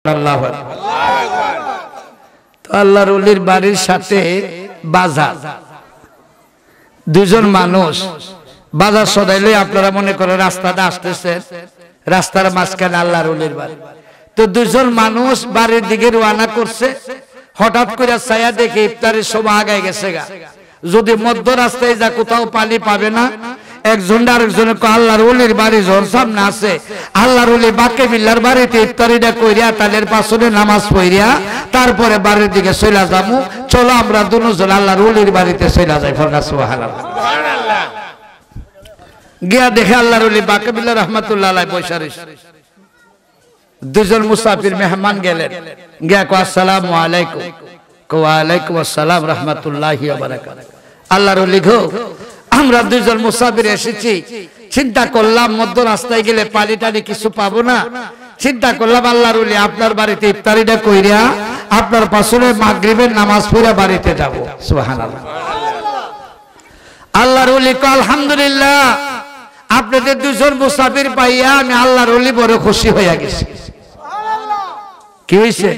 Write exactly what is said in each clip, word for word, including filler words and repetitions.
আল্লাহু আকবার। তো আল্লাহর ওলির বাড়ির সাথে বাজার, দুজন মানুষ বাজার সদাইলে আপনারা মনে করেন রাস্তাটা আসতেছেন, রাস্তার মাঝখানে আল্লাহর ওলির বাড়ি। তো দুজন মানুষ বাড়ির দিকে রওনা করছে, হঠাৎ করে ছায়া দেখে ইফতারের সময় আগায় গেছে গা। যদি মধ্য রাস্তায় যা কোথাও পানি পাবে না, একজন আরেকজনের আল্লাহর ওলির বাড়ি যখন সামনে আছে, আল্লাহর ওলি বাকে বিল্লার বাড়িতে ইফতারিটা কইরা তাদের পাশে নামাজ পড়িয়া তারপরে বাড়ির দিকে চলে যাবো। চলো আমরা দুজন আল্লাহর ওলির বাড়িতে চলে যাই। সুবহানাল্লাহ। গিয়া দেখে আল্লাহর ওলি বাকে বিল্লাহ রহমাতুল্লাহ আলাইহি বসে রয়েছে। দুজন মুসাফির মেহমান গেলেন, গিয়া কো আসসালামু আলাইকুম। কো ওয়ালাইকুম আসসালাম রাহমাতুল্লাহি ওয়া বারাকাতুহু। আল্লাহর ওলি গো, আমরা দুজন মুসাফির এসেছি, চিন্তা করলাম মধ্য রাস্তায় গেলে পানি টানি কিছু পাবো না, চিন্তা করলাম আল্লাহর ওলি আপনার বাড়িতে ইফতারিটা কইরা আপনার পাশে মাগরিবের নামাজ পড়ে বাড়িতে যাব। সুবহানাল্লাহ। আল্লাহর ওলি কো আলহামদুলিল্লাহ, আপনাদের দুজন মুসাফির পাইয়া আমি আল্লাহর ওলি বড় খুশি হয়ে গেছি। কি হইছে?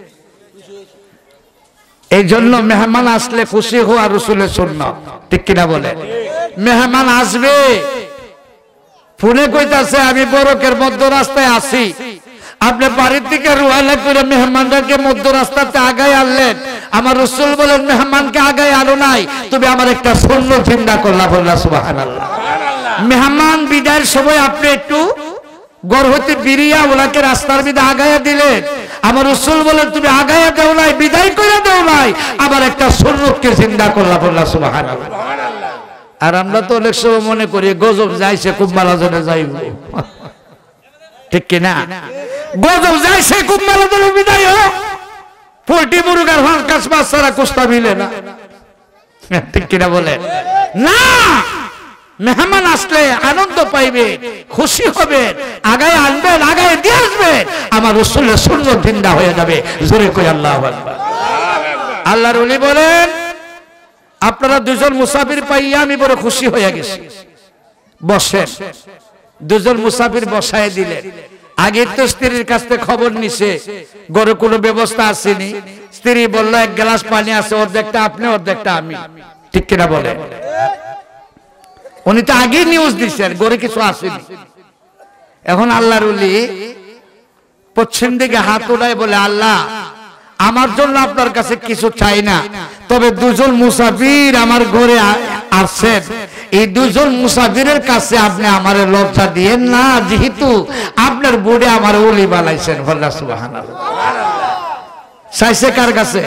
এই জন্য মেহমান আসলে খুশি হওয়া রাসূলের সুন্নাত, ঠিক কিনা বলে? মেহমান আসবে, ফোনে কইতাছে আমি বরকের মধ্য রাস্তায় আছি, আপনি বাড়ির থেকে রওনা করে মেহমানকে মধ্য রাস্তাতে আগায় আনলেন। আমার রাসূল বলেন মেহমানকে আগায় আনো নাই, তুমি আমার একটা সুন্নাত চিন্তা করলা। বললা সুবহানাল্লাহ। মেহমান বিদায়ের সময় আপনি একটু ঘর হতে বিরিয়া ওনাকে রাস্তার বিদা আগায়া দিলেন। আমার রাসূল বলেন তুমি আগায়া দাও নাই, বিদায় করে দাও নাই, আবার একটা সুন্নতকে চিন্তা করলা। বললা সুবহানাল্লাহ। আর আমরা তো অনেক সময় মনে করি গজব যাইছে কুম্বালাজনে যাইব, ঠিক কিনা? গজব যাইছে কুম্বালাজনে বিদায় হোক, পোল্ট্রি মুরগার হাঁস মাছ ছাড়া কুস্তা মিলে না, ঠিক কিনা বলে? না, মেহমান আসলে আনন্দ পাইবে, খুশি হবে, আগায় আনবেন, আগায় দিয়ে আসবেন, আমার রাসূলের সুন্নাত জিন্দা হয়ে যাবে। জোরে কই আল্লাহু আকবার। আল্লাহর ওলি বলেন আপনারা দুজন মুসাফির পাইয়া আমি বড় খুশি হয়ে গেছি, বসেন। দুজন মুসাফির বসায় দিলেন। আগে তো স্ত্রীর কাছ থেকে খবর নিছে ঘরে কোনো ব্যবস্থা আসেনি। স্ত্রী বলল এক গ্লাস পানি আছে, অর্ধেকটা আপনি অর্ধেকটা আমি, ঠিক কিনা বলে? উনি তো আগে নিউজ দিচ্ছেন ঘরে কিছু আসেনি। এখন আল্লাহর ওলি পশ্চিম দিকে হাত উঠায় বলে আল্লাহ আমার জন্য আপনার কাছে কিছু চাই না, তবে দুজন মুসাফির আমার ঘরে আসছেন, এই দুজন মুসাফিরের কাছে আপনি আমার লজ্জা দিয়েন না, যেহেতু আপনার বুড়ে আমার ওলি বানাইছেন। বললা সুবহানাল্লাহ। চাইছে কার কাছে?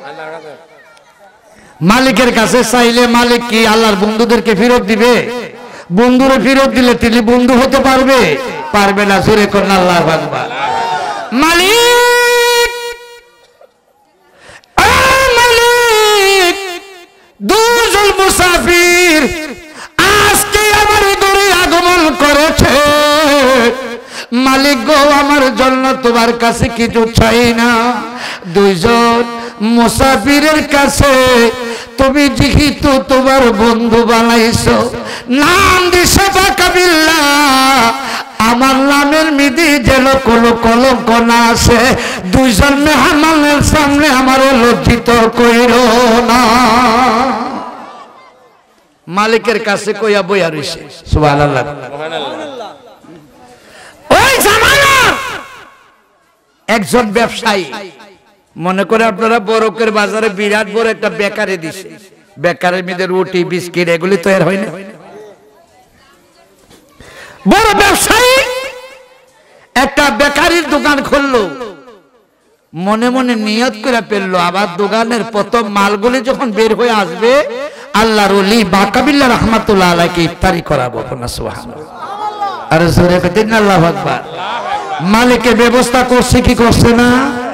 মালিকের কাছে। চাইলে মালিক কি আল্লাহর বন্ধুদেরকে ফেরত দিবে? বন্ধুরে ফেরত দিলে তিনি বন্ধু হতে পারবে? পারবে না। জোরে করুন আল্লাহু আকবার। মালিক, মালিক, দুজন মুসাফির আজকে আমার ঘরে আগমন করেছে। মালিক গো, আমার জন্য তোমার কাছে কিছু চাই না, দুইজন মুসাফিরের কাছে তুমি যেহেতু তোমার বন্ধু বানাইছো, নাম দিছো বাকাবিল্লাহ, আমার নামের মিদি যেন কোনো কলঙ্ক না আসে, দুইজন মেহমানের সামনে আমার লজ্জিত কইরো না। মালিকের কাছে কইয়া বইয়া রইছে। সুবহানাল্লাহ। ওই জামানার একজন ব্যবসায়ী, মনে করে আপনারা বরকের বাজারে বিরাট বড় একটা বেকারি দিছে, বেকারের মধ্যে রুটি বিস্কিট এগুলি তৈরি হয় না। বড় ব্যবসায়ী একটা বেকারির দোকান খুললো, মনে মনে নিয়ত করে ফেললো আবার দোকানের প্রথম মালগুলি যখন বের হয়ে আসবে আল্লাহর ওলি বাকাবিল্লাহ রহমাতুল্লাহ আলাইহিকে ইফতারি করাবো। সুবহানাল্লাহ। আর জোরে বলেন আল্লাহু আকবার। মালিকের ব্যবস্থা করছে কি করছে না?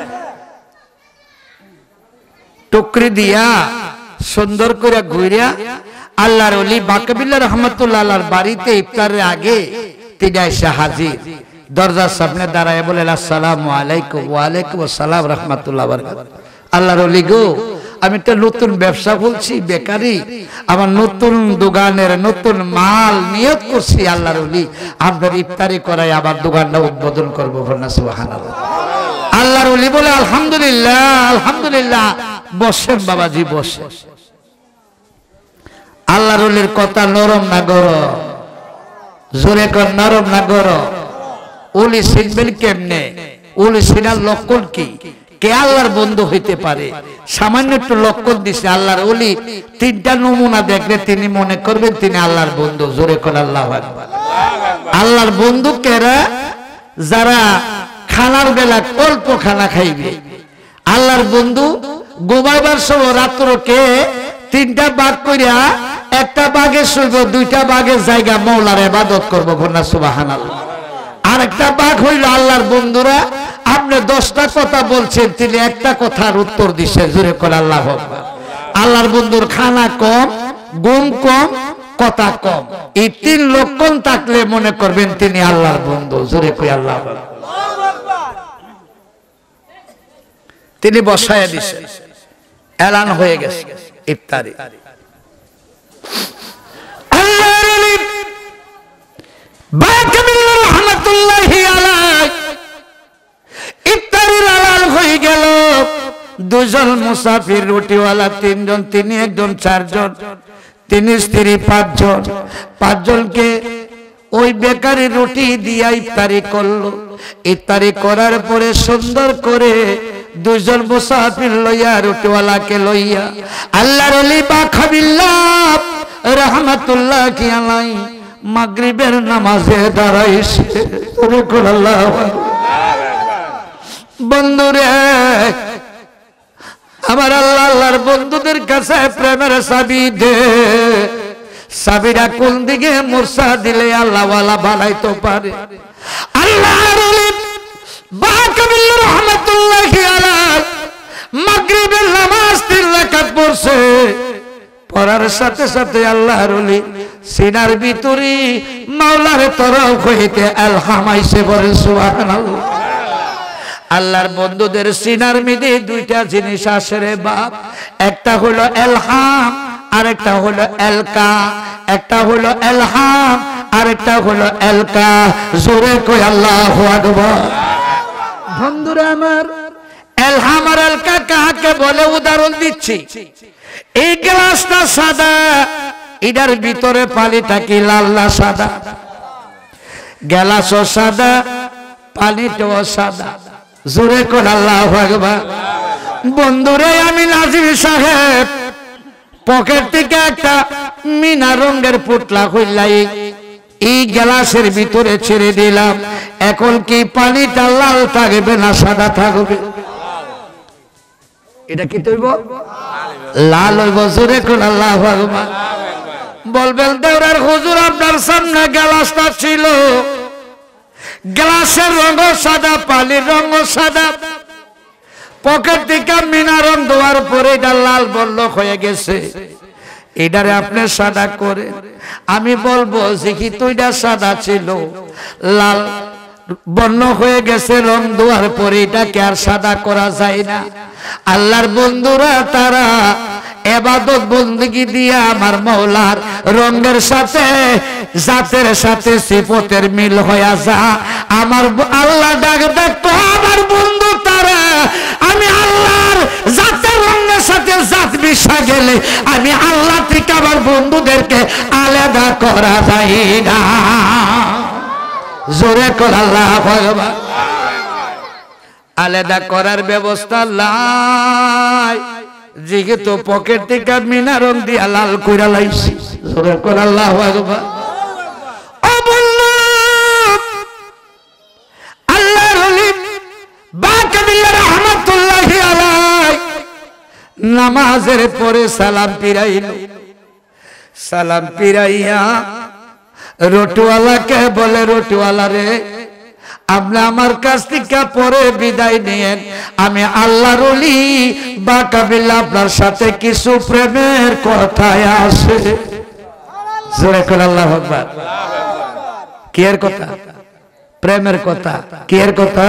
টুকরি দিয়া সুন্দর করে ঘুরিয়া আল্লাহর ওলি বাকাবিল্লাহ রহমাতুল্লাহ আলাইহির বাড়িতে ইফতারের আগে তিনি এসে হাজির। দরজার সামনে দাঁড়ায় বলে আসসালামু আলাইকুম। ওয়া আলাইকুম আসসালাম রাহমাতুল্লাহ ওয়া বারাকাতুহু। আল্লাহর ওলি গো, আমি একটা নতুন ব্যবসা খুলছি, বেকারি, আমার নতুন দোকানের নতুন মাল নিয়ত করছি, আল্লাহর ওলি আপনার ইফতারি করায় আমার দোকানটা উদ্বোধন করবো। সুবহানাল্লাহ। আল্লাহর ওলি বলে আলহামদুলিল্লাহ আলহামদুলিল্লাহ, বসেন বাবাজি বসেন। আল্লাহর ওলির কথা নরম না গরম? জোরে কর, নরম না গরম? ওলি চিনবেন কেমনে? ওলি চিনার লক্ষণ কি? কে আল্লাহর বন্ধু হইতে পারে? সামান্য একটু লক্ষণ দিছে আল্লাহর ওলি, তিনটা নমুনা দেখলে তিনি মনে করবেন তিনি আল্লাহর বন্ধু। জোরে কর আল্লাহু আকবার। আল্লাহর বন্ধু কেরা? যারা খানার বেলা অল্প খানা খাইবে। আল্লাহর বন্ধু ঘুমাইবার সময় রাত্রকে তিনটা ভাগ করিয়া একটা বাগে শুইব, দুইটা বাগের জায়গা মওলার ইবাদত করবো, ঘন্না সুবহানাল্লাহ। আর একটা বাঘ হইল আল্লাহর বন্ধুরা আপনি দশটা কথা বলছেন, তিনি একটা কথার উত্তর দিচ্ছেন। জোরে করে আল্লাহু আকবার। আল্লাহর বন্ধুর খানা কম, ঘুম কম, কথা কম। এই তিন লক্ষণ থাকলে মনে করবেন তিনি আল্লাহর বন্ধু। জোরে করে আল্লাহু আকবার। তিনি বসায় দিচ্ছেন, এলান হয়ে গেছে ইফতারি। দুজন মুসাফির রুটিওয়ালা তিনজন, তিনি একজন চারজন, তিনি স্ত্রী পাঁচজন। পাঁচজনকে ওই বেকারি রুটি দিয়া ইফতারি করলো। ইফতারি করার পরে সুন্দর করে দুজন মুসাফির লইয়া রুটিওয়ালাকে লইয়া আল্লাহর ওলি বাখাবিল্লাহ রাহমাতুল্লাহি আলাইহি মাগরিবের নামাজে দাঁড়াইছে। বন্ধুরে আমার আল্লাহ আল্লাহর বন্ধুদের কাছে প্রেমের চাবি দে। চাবিটা কোন দিকে মুরসা দিলে আল্লাহ ওয়ালা বানাইতে পারে। আল্লাহর ওলি বাকাবিল্লাহ রাহমাতুল্লাহি আলাইহি মাগরিবের নামাজ তিন রাকাত পড়ছে। পড়ার সাথে সাথে আল্লাহর ওলি সিনার ভিতরে মাওলার তরফ হইতে ইলহাম আইছে। বলেন সুবহানাল্লাহ। আল্লাহর বন্ধুদের সিনার মধ্যে দুইটা জিনিস আসে রে বাপ, একটা হলো ইলহাম আর একটা হলো এলকা। একটা হলো ইলহাম আর একটা হলো এলকা। জোরে কই আল্লাহু আকবার। বন্ধুরা আমার, ইলহাম আর এলকা কাকে বলে উদাহরণ দিচ্ছি। এই গ্লাসটা সাদা, এটার ভিতরে পানিটা কি লাল না সাদা? গ্লাসও সাদা, পানিটাও সাদা। জোরে করে আল্লাহু আকবার। বন্ধুরে আমি নাজির সাহেব পকেট থেকে একটা মিনা রঙের পুটলা খুললাই এই গ্লাসের ভিতরে ছেড়ে দিলাম। এখন কি পানিটা লাল থাকবে না সাদা থাকবে? এটা কি তৈব? লাল হইব। জোরে করে আল্লাহু আকবার। বলবেন দেওরার হুজুর আপনার সামনে গ্লাসটা ছিল, গ্লাসের রঙ সাদা, পানির রঙ সাদা, পকেট থেকে মিনা রং দেওয়ার পরে এটা লাল বর্ণ হয়ে গেছে, এটারে আপনি সাদা করে। আমি বলবো যে কি তুইটা সাদা ছিল, লাল বর্ণ হয়ে গেছে রং দেওয়ার পরে, এটাকে আর সাদা করা যায় না। আল্লাহর বন্ধুরা তারা ইবাদত বندگی দিয়া আমার মাওলার রঙের সাথে জাতের সাথে সিফতের মিল হয়ে যা। আমার আল্লাহ ডাক দেখতো আমার বন্ধু তারা, আমি আল্লাহর জাতের রঙের সাথে জাত মিশা গেলে আমি আল্লাহ থেকে আমার বন্ধুদেরকে আলাদা করা যায় না। জোরে কর আল্লাহু আকবার। আলাদা করার ব্যবস্থা নাই, যেহেতু পকেট থেকে মিনা রং দিয়া লাল কইরা লাইছি। জোরে কর আল্লাহু আকবার। ও বন্ধু, আল্লাহর ওলি বাকাবিল্লাহ রাহমাতুল্লাহি আলাইহি নামাজের পরে সালাম ফিরাইল। সালাম ফিরাইয়া রোটিওয়ালাকে বলে, রোটিওয়ালা রে আপনি আমার কাছ থেকে পরে বিদায় নিয়েন, আমি আল্লাহর ওলি বাকাবিল্লাহ আপনার সাথে কিছু প্রেমের কথা আছে। জোরে করে আল্লাহু আকবার। কি এর কথা? প্রেমের কথা। কি এর কথা?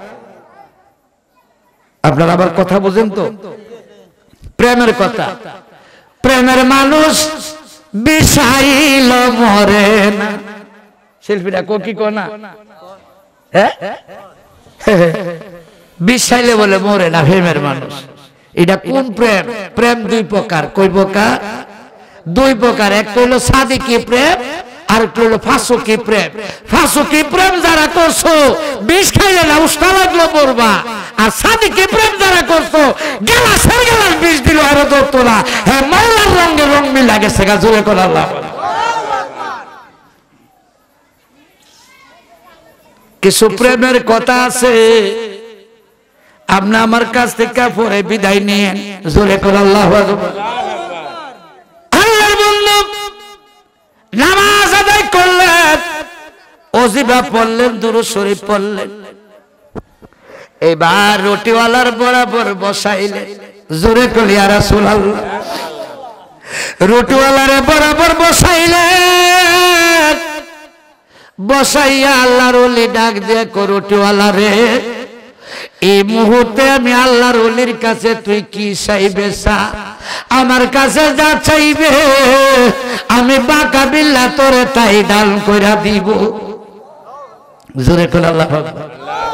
আপনারা আবার কথা বুঝেন তো? প্রেমের কথা। প্রেমের মানুষ বিষাইল মরে না। শিল্পীরা কো কি কোনা বিষ খাইলে বলে মরে না প্রেমের মানুষ। এটা কোন প্রেম? প্রেম দুই প্রকার। কই প্রকার? দুই প্রকার। একটা হলো সাদিকি প্রেম, আর একটা হলো ফাসুকি প্রেম। ফাসুকি প্রেম যারা করছো বিষ খাইলে না উষ্টা লাগলো পড়বা, আর সাদিকি প্রেম যারা করছো গেলাসের গেলাস বিষ দিল আর ধরতো না। হ্যাঁ, মাওলার রঙে রং মিলা গেছে গা, জোরে করে আল্লাহ। কিছু প্রেমের কথা আছে, আপনি আমার কাছ থেকে পরে বিদায় নিয়ে জোরে করে আল্লাহ আকবার। আল্লাহর বন্ধু নামাজ আদায় করলেন, ওজিফা পড়লেন, দুরূদ শরীফ পড়লেন, এবার রুটিওয়ালার বরাবর বসাইলেন, জোরে করে ইয়া রাসূলুল্লাহ। রুটিওয়ালারে বরাবর বসাইলেন, বসাইয়া আল্লাহর ওলি ডাক দিয়ে কো রুটিওয়ালারে, এই মুহূর্তে আমি আল্লাহর ওলির কাছে তুই কি চাইবে চা, আমার কাছে যা চাইবে আমি বাঁকা বিল্লা তোরে তাই দান কইরা দিব। জোরে করে আল্লাহ আকবার।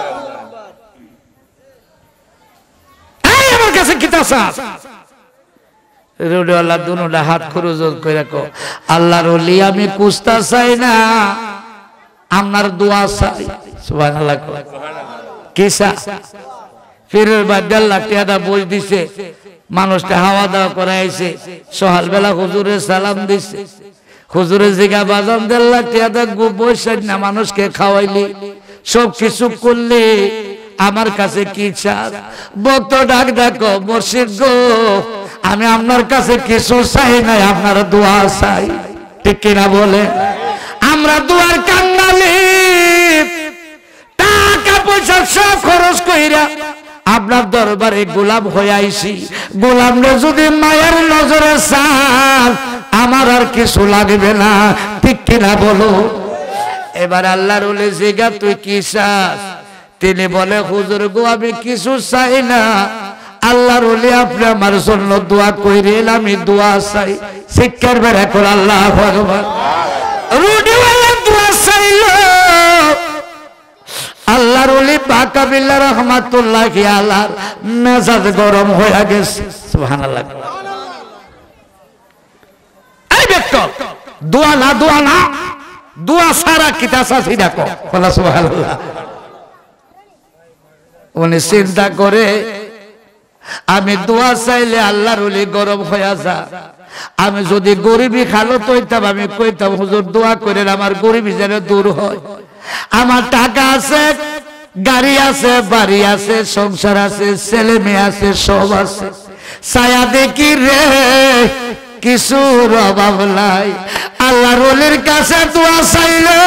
এই আমার কাছে কি চাস? রুটিওয়ালা দুনোটা হাত খরচ কইরা কো আল্লাহর ওলি আমি কুস্তা চাই না, আপনার দোয়া চাই। সুবহানাল্লাহ। কিসা ফিরের বাদ্যাল লাঠিয়াটা বই দিছে, মানুষটা হাওয়া দাওয়া করাইছে, সকাল বেলা হুজুরে সালাম দিছে, হুজুরে জিগা বাজান দেল লাঠিয়াটা বসে না মানুষকে খাওয়াইলি সব কিছু করলি, আমার কাছে কি চাস? ভক্ত ডাক ডাকো মুর্শিদ গো, আমি আপনার কাছে কিছু চাই নাই, আপনার দোয়া চাই। ঠিক কিনা বলে? আমরা দোয়ার কাঙ্গালি, টাকা পয়সা সব খরচ কইরা আপনার দরবারে গোলাম হয়ে আইছি, গোলামরে যদি মায়ের নজরে চান আমার আর কিছু লাগবে না। ঠিক কিনা বলো? এবার আল্লাহর ওলি জিগা তুই কি চাস? তিনি বলে হুজুর গো আমি কিছু চাই না, আল্লাহর ওলি আপনি আমার জন্য দোয়া কইরেন, আমি দোয়া চাই। শিক্ষার বেড়া করে আল্লাহু আকবার। রুটিওয়ালা দোয়া চাইল, আল্লাহর ওলি বাঁকা বিল্লা রহমাতুল্লাহি আলাইহি মেজাজ গরম হয়ে গেছে। সুবহানাল্লাহ। এই ব্যক্তি দোয়া না, দোয়া না, দোয়া সারা কিতা চাচ্ছি দেখো, বলা সুবহানাল্লাহ। উনি চিন্তা করে আমি দোয়া চাইলে আল্লাহর ওলি গরম হয়ে যা, আমি যদি গরিবী খালত হইতাম আমি কইতাম হুজুর দোয়া করেন আমার গরিবী যেন দূর হয়। আমার টাকা আছে, গাড়ি আছে, বাড়ি আছে, সংসার আছে, ছেলে মেয়ে আছে, সব আছে, ছায়া দেখি রে কিছুর অভাব নাই। আল্লাহর ওলির কাছে দোয়া চাইলে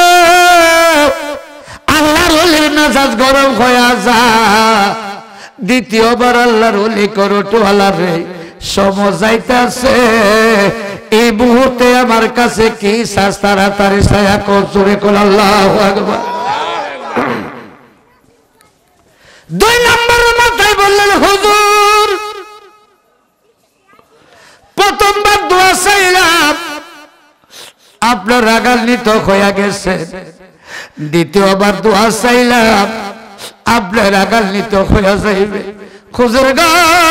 আল্লাহর ওলির মেজাজ গরম হয়ে যা। দ্বিতীয়বার আল্লাহর ওলি করটোয়ালা রে সমজাইতাছে, এই মুহূর্তে আমার কাছে কি চাস? তাড়াতাড়ি ছায়া কর, জোরে কর আল্লাহু আকবার। দুই নম্বর মাথায় বললেন হুজুর প্রথমবার দোয়া চাইলাম আপনার রাগান্বিত হয়ে গেছে, দ্বিতীয়বার দোয়া চাইলাম আপনার রাগান্বিত হয়ে যাইবে। হুজুর গো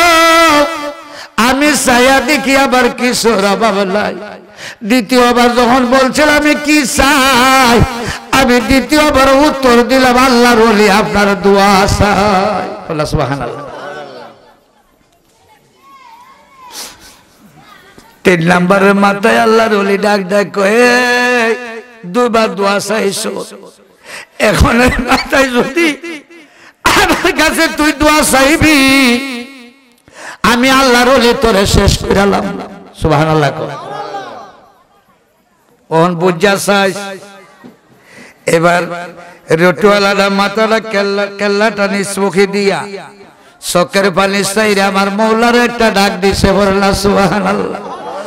আমি চাইয়া দেখি আবার কিশোর অভাব নাই। দ্বিতীয়বার যখন বলছিল আমি কি চাই, আমি দ্বিতীয়বার উত্তর দিলাম আল্লাহর ওলি আপনার দোয়া চাই। আল্লাহ সুবহানাল্লাহ। তিন নম্বরের মাথায় আল্লাহর ওলি ডাক ডাক কয়ে দুইবার দোয়া চাইছো, এখন মাথায় যদি আমার কাছে তুই দোয়া চাইবি আমি আল্লাহর ওলি তোরে শেষ করালাম। সুবহানাল্লাহ। ওন বুঝা চাই। এবার রুটিওয়ালাটা মাথাটা কেল্লা কেল্লাটা নিচমুখী দিয়া চোখের পানি চাইরে আমার মৌলার একটা ডাক দিছে, বললা সুবহানাল্লাহ।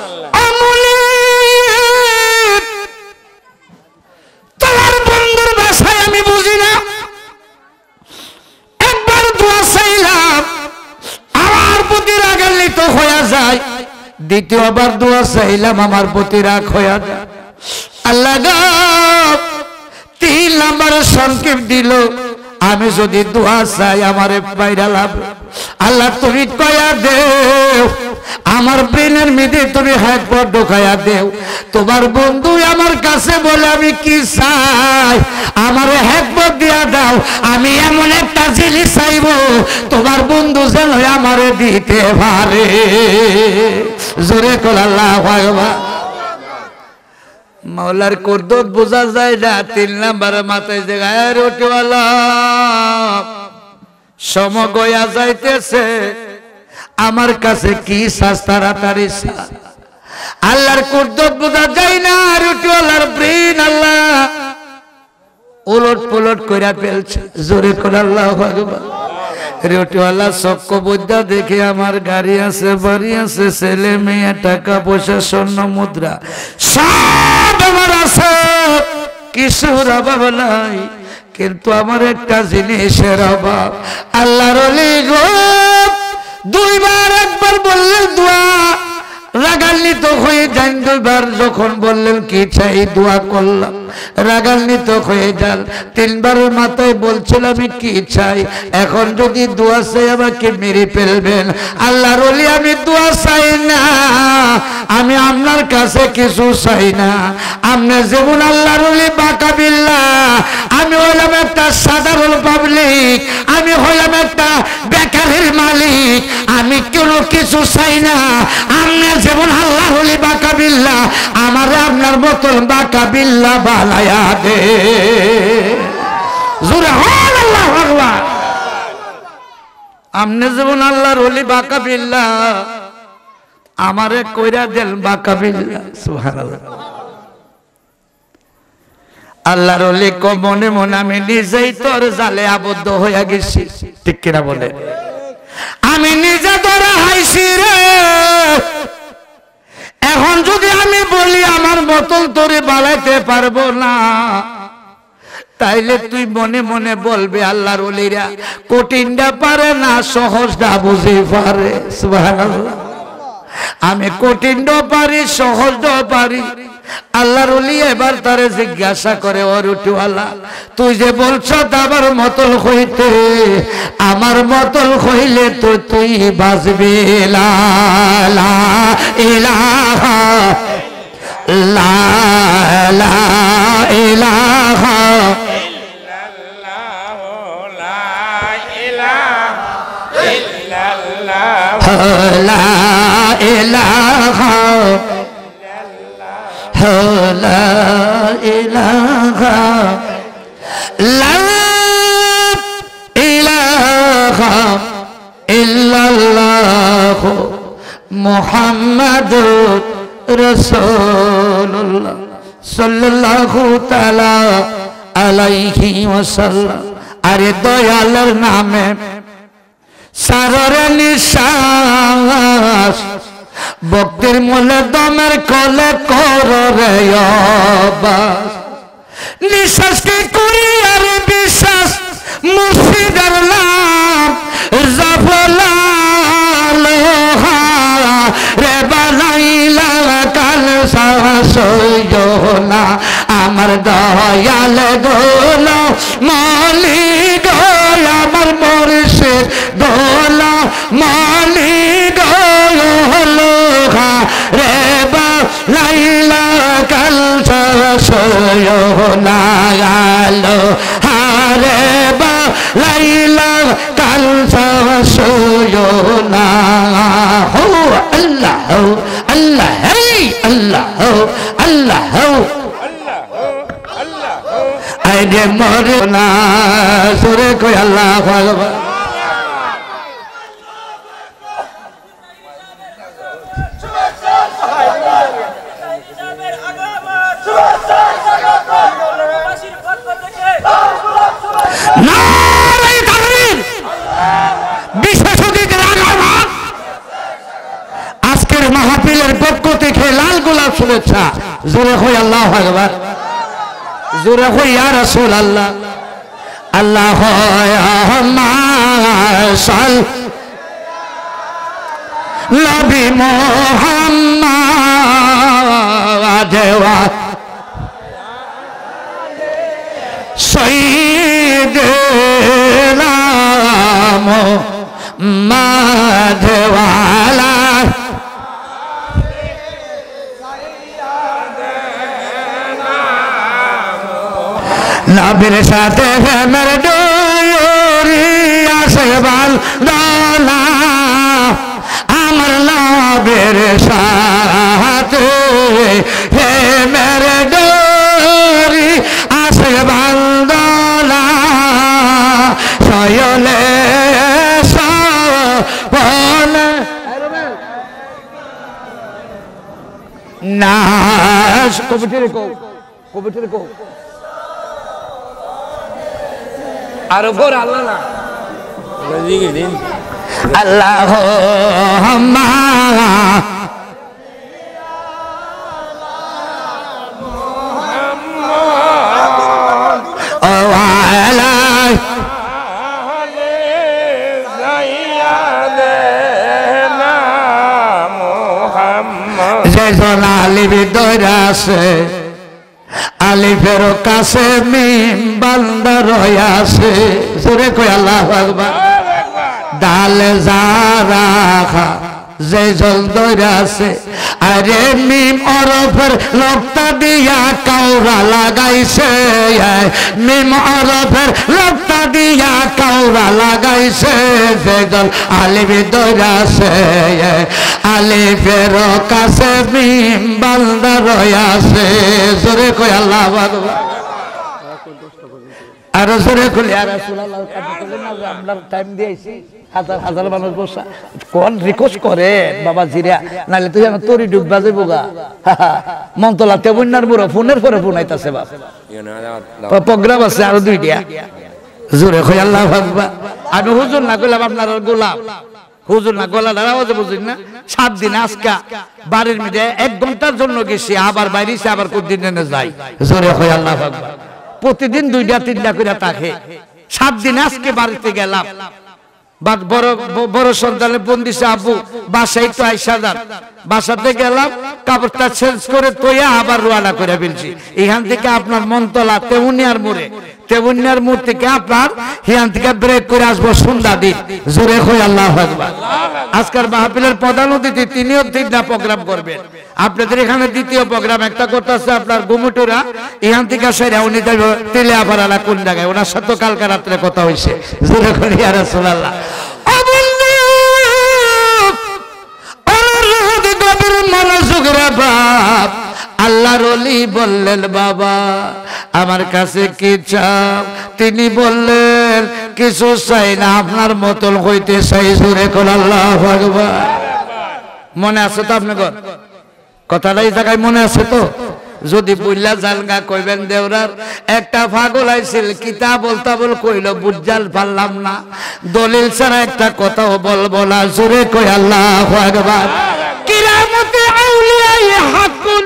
তোমার বন্ধুর ভাষায় আমি বুঝি না, একবার দোয়া চাইলাম আমার প্রতি রাগান্বিত হয়ে যায়, দ্বিতীয়বার দোয়া চাইলাম আমার প্রতি রাগ হয়ে যায়। আল্লাহ গো তিন নম্বরের সংকেত দিল আমি যদি দোয়া চাই আমারে পাইরা লাভ আল্লাহ তুমি কয়া দেও আমার ব্রেনের মধ্যে তুমি হাতপট ঢোকায়া দেও তোমার বন্ধু আমার কাছে বলে আমি কি চাই আমারে হাতপট দিয়া দাও আমি এমন একটা জিনিস চাইব তোমার বন্ধু যেন আমারে দিতে পারে জোরে কর আল্লাহু আকবার মৌলার কুদরত বোঝা যায় না তিন নাম্বার মাথায় জায়গায় রুটিওয়ালা সমগয়া যাইতেছে আমার কাছে কি সাজ তাড়াতাড়ি আল্লাহর কুদরত বোঝা যায় না রুটিওয়ালার ব্রেন আল্লাহ উলট পুলট কইরা ফেলছে জোরে করে আল্লাহু আকবার রুটিওয়ালা চক্ক বুদ্ধা দেখে আমার গাড়ি আছে বাড়ি আছে ছেলে মেয়ে টাকা পয়সা স্বর্ণ মুদ্রা সব আমার আছে কিছুর অভাব নাই কিন্তু আমার একটা জিনিসের অভাব আল্লাহর ওলি গো দুইবার একবার বললেন দোয়া রাগান্বিত হয়ে যান দুইবার যখন বললেন কি চাই দোয়া করলাম রাগান্বিত হয়ে যান তিনবারের মাথায় বলছিল আমি কি চাই এখন যদি দোয়া চাই আমাকে মেরে ফেলবেন আল্লাহর ওলি আমি দোয়া চাই না আমি আপনার কাছে কিছু চাই না আপনি যেমন আল্লাহর ওলি বাঁকা বিল্লাহ আমি হলাম একটা সাধারণ পাবলিক আমি হলাম একটা বেকারের মালিক আমি কোনো কিছু চাই না আপনি যেমন আল্লাহর ওলি বাঁকা বিল্লাহ আমার আপনার মতন বাঁকা বিল্লাহ বানায়া দে জোরে হন আল্লাহু আকবার আপনি যেমন আল্লাহর ওলি বাঁকা বিল্লাহ আমারে কইরা দেন বাঁকা বিল্লাহ সুবহানাল্লাহ আল্লাহর ওলি কো মনে মনে আমি নিজেই তোর জালে আবদ্ধ হয়ে গেছি ঠিক কিনা বলে আমি নিজে ধরা হাইছি রে এখন যদি আমি বলি আমার বোতল তোরে বালাইতে পারবো না তাইলে তুই মনে মনে বলবে আল্লাহর ওলিরা কঠিনটা পারে না সহজটা বুঝে পারে সুবহানাল্লাহ আমি কঠিনটা পারি সহজটা পারি আল্লাহর ওলি এবার তারে জিজ্ঞাসা করে ও রুটিওয়ালা তুই যে বলছ আমার মতল হইতে আমার মতল হইলে তো তুই বাজবি লা ইলাহা লা ইলাহা লা ইলাহা লা ইলাহা লা ইলাহা ইল্লাল্লাহ মুহাম্মাদুর রাসূলুল্লাহ সাল্লাল্লাহু তাআলা আলাইহি ওয়াসাল্লাম আরে দয়ালের নামে সারর নিশ্বাস ভক্তির মূলে দমের কলে কর রে অবাস নিঃশ্বাসকে করি আর বিশ্বাস মুর্শিদের নাম জফলা লোহা রে বানাইলা কাল সাহসনা আমার দয়াল গোলা মালি গোলা আমার মুর্শিদ গোলা মালি গোলা রে বানাইলা কাল সাহসনা গালো হারে বা লাইলা কাল সাহসনা হো আল্লাহ আল্লাহ হে আল্লাহ আল্লাহ আইরে মরে না সুরে কই আল্লাহ আকবার আজকের মাহফিলের পক্ষ থেকে লাল গোলাপ শুভেচ্ছা জোরে হই আল্লাহু আকবার জোরে হই ইয়া রাসূলুল্লাহ আল্লাহুম্মা সাল নবী মুহাম্মদ ওয়া সাইয়্যিদে মাঝওয়ালা নবীর সাথে প্রেমের ডোরি আসে বাঁধনা আমার নবীর সাথে প্রেমের ডোরি আসে বাঁধনা সয়লে সপনে না কবিটির কো কবিটির কো আরো ঘর আল্লাহ না আল্লাহ যেজন আলিফ দৌড়া আছে আলিফের কাছে মিম বান্দা রয়াছে জোরে কই আল্লাহু আকবার ডাল যারা যে জল দৌড়া আছে আরে মিম অরফের লোকটা দিয়া কাউরা লাগাইছে মিম অরফের লোকটা দিয়া কাউরা লাগাইছে যে জল আলিফ দৌড়া আছে আলিফের কাছে মিম বান্দা রয়াছে জোরে কই আল্লাহু আকবার আর জোরে কই ইয়া রাসূলুল্লাহ আমরা টাইম দিয়েছি হাজার হাজার মানুষ বসা কোন রিকোয়েস্ট করে বাবা জিরা নালে তুই আমার তোরি ডুব বাজে বোগা মন্তলাতে বন্যার বুড়ো ফোনের পরে ফোন আইতাছে বাপ প্রোগ্রাম আছে আর দুইটা জোরে কই আল্লাহু আকবার আমি হুজুর না কইলাম আপনার গোলাপ হুজুর না গলা দাঁড়াও বুঝিন না সাত দিন আজকা বাড়ির মধ্যে এক ঘন্টার জন্য গেছি আবার বাইরেছি আবার কোনদিন এনে যাই জোরে কই আল্লাহু আকবার প্রতিদিন দুইটা তিনটা করে থাকে সাত দিন আজকে বাড়িতে গেলাম বড় বড় সন্তানের বোন দিছে আব্বু বাসায় তো আইসা যান বাসাতে গেলাম কাপড়টা চেঞ্জ করে তোয়া আবার রওনা করে ফেলছি এখান থেকে আপনার মনতলা তেউনিয়ার মোড়ে তেউনিয়ার মোড় থেকে আপনার এখান থেকে ব্রেক করে আসবো সন্ধ্যা দিন জোরে কই আল্লাহু আকবার আজকের মাহফিলের প্রধান অতিথি তিনিও তিনটা প্রোগ্রাম করবেন আপনাদের এখানে দ্বিতীয় প্রোগ্রাম একটা করতেছে আপনার গুমুটুরা এখান থেকে সেরা উনি তেলিয়াপাড়া কোন জায়গায় ওনার সাথে কালকে রাত্রে কথা হয়েছে জোরে কই ইয়া রাসূলুল্লাহ আল্লাহর ওলি বললেন বাবা আমার কাছে কি চাও তিনি বললেন কিছু চাই না আপনার মতন হইতে চাই জোরে কই আল্লাহু আকবার মনে আছে তো আপনার কথাটা এই জায়গায় মনে আছে তো যদি বুঝলা জালগা কইবেন দেওরার একটা পাগল আইছিল কিতাব বলতা বল কইল বুঝজাল পারলাম না দলিল ছাড়া একটা কথাও বলবো না জোরে কই আল্লাহু আকবার কিরামতে আউলিয়ায়ে হাকুল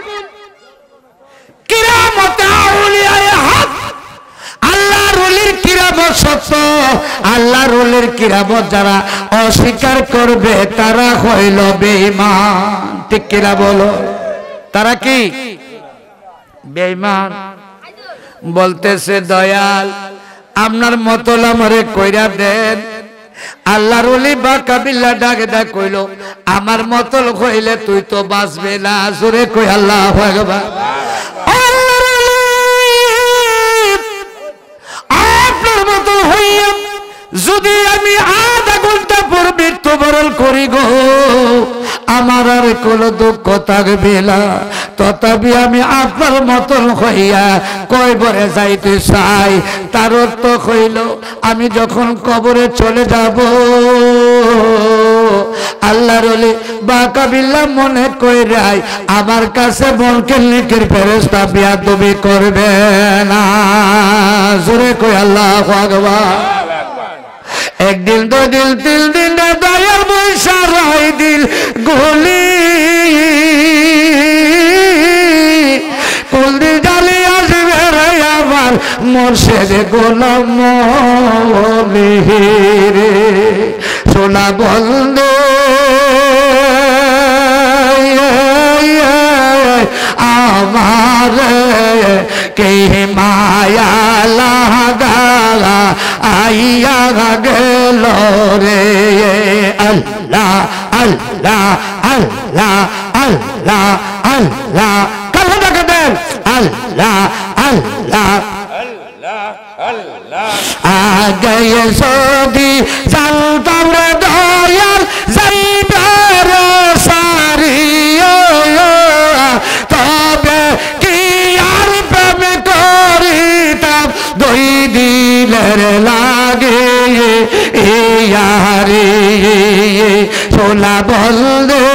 কিরামতে আউলিয়ায়ে হক আল্লাহর ওলির কিরামত সত্য আল্লাহর ওলির কিরামত যারা অস্বীকার করবে তারা হইল বেঈমান ঠিক কিনা বলো তারা কি বেঈমান বলতেছে দয়াল আপনার মতল আমারে কইরা দেন আল্লাহর ওলি বা কাবিল্লা ডাকে ডাক কইল আমার মতল কইলে তুই তো বাঁচবে না জোরে কই আল্লাহু আকবার আপনার মতল হইয়া যদি আমি আধা ঘন্টা পর মৃত্যুবরণ করি গো আমার আর কোনো দুঃখ থাকবে না তথাপি আমি আপনার মতন হইয়া কয়বরে যাইতে চাই তার অর্থ হইল আমি যখন কবরে চলে যাব আল্লাহর ওলি বাকাবিল্লা মনে কইরাই আমার কাছে মুনকার নেকির ফেরেশতা বিয়াদবি করবে না জোরে কই আল্লাহু আকবার একদিন দুই দিন তিন দিন দয়ার বৈশা রাই দিল গলি কুল দিন ডালি আসবে রে আমার মুর্শিদ গোলাম মওলি রে সোনা বন্ধু আমার কে মায়া লাগা আইয়া গেল রে আল্লাহ আল্লাহ আল্লাহ আল্লাহ আল্লাহ কালো টাকা দেন আল্লাহ আল্লাহ আগে যদি জানতাম রে দয়াল যাইবার সারিও তবে কি আর প্রেম করিতাম দুই দিলের লাগে ইয়ারে সোলা বললে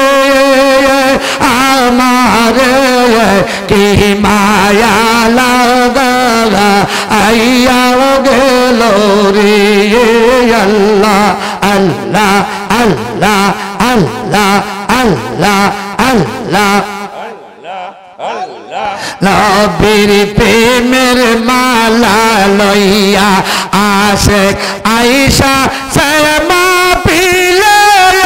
আমার কি মায়া লাগা আইয়া গেল রে আল্লাহ আল্লাহ আল্লাহ আল্লাহ আল্লাহ আল্লাহ নবীর প্রেমের মালা লইয়া আশিক আয়েশা শর্মা পিলে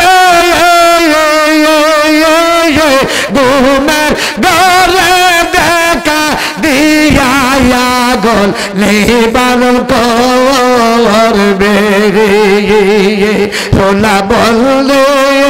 ঘুমের ঘরে দেখা দিয়া গল নেবার করবে সোলা বললে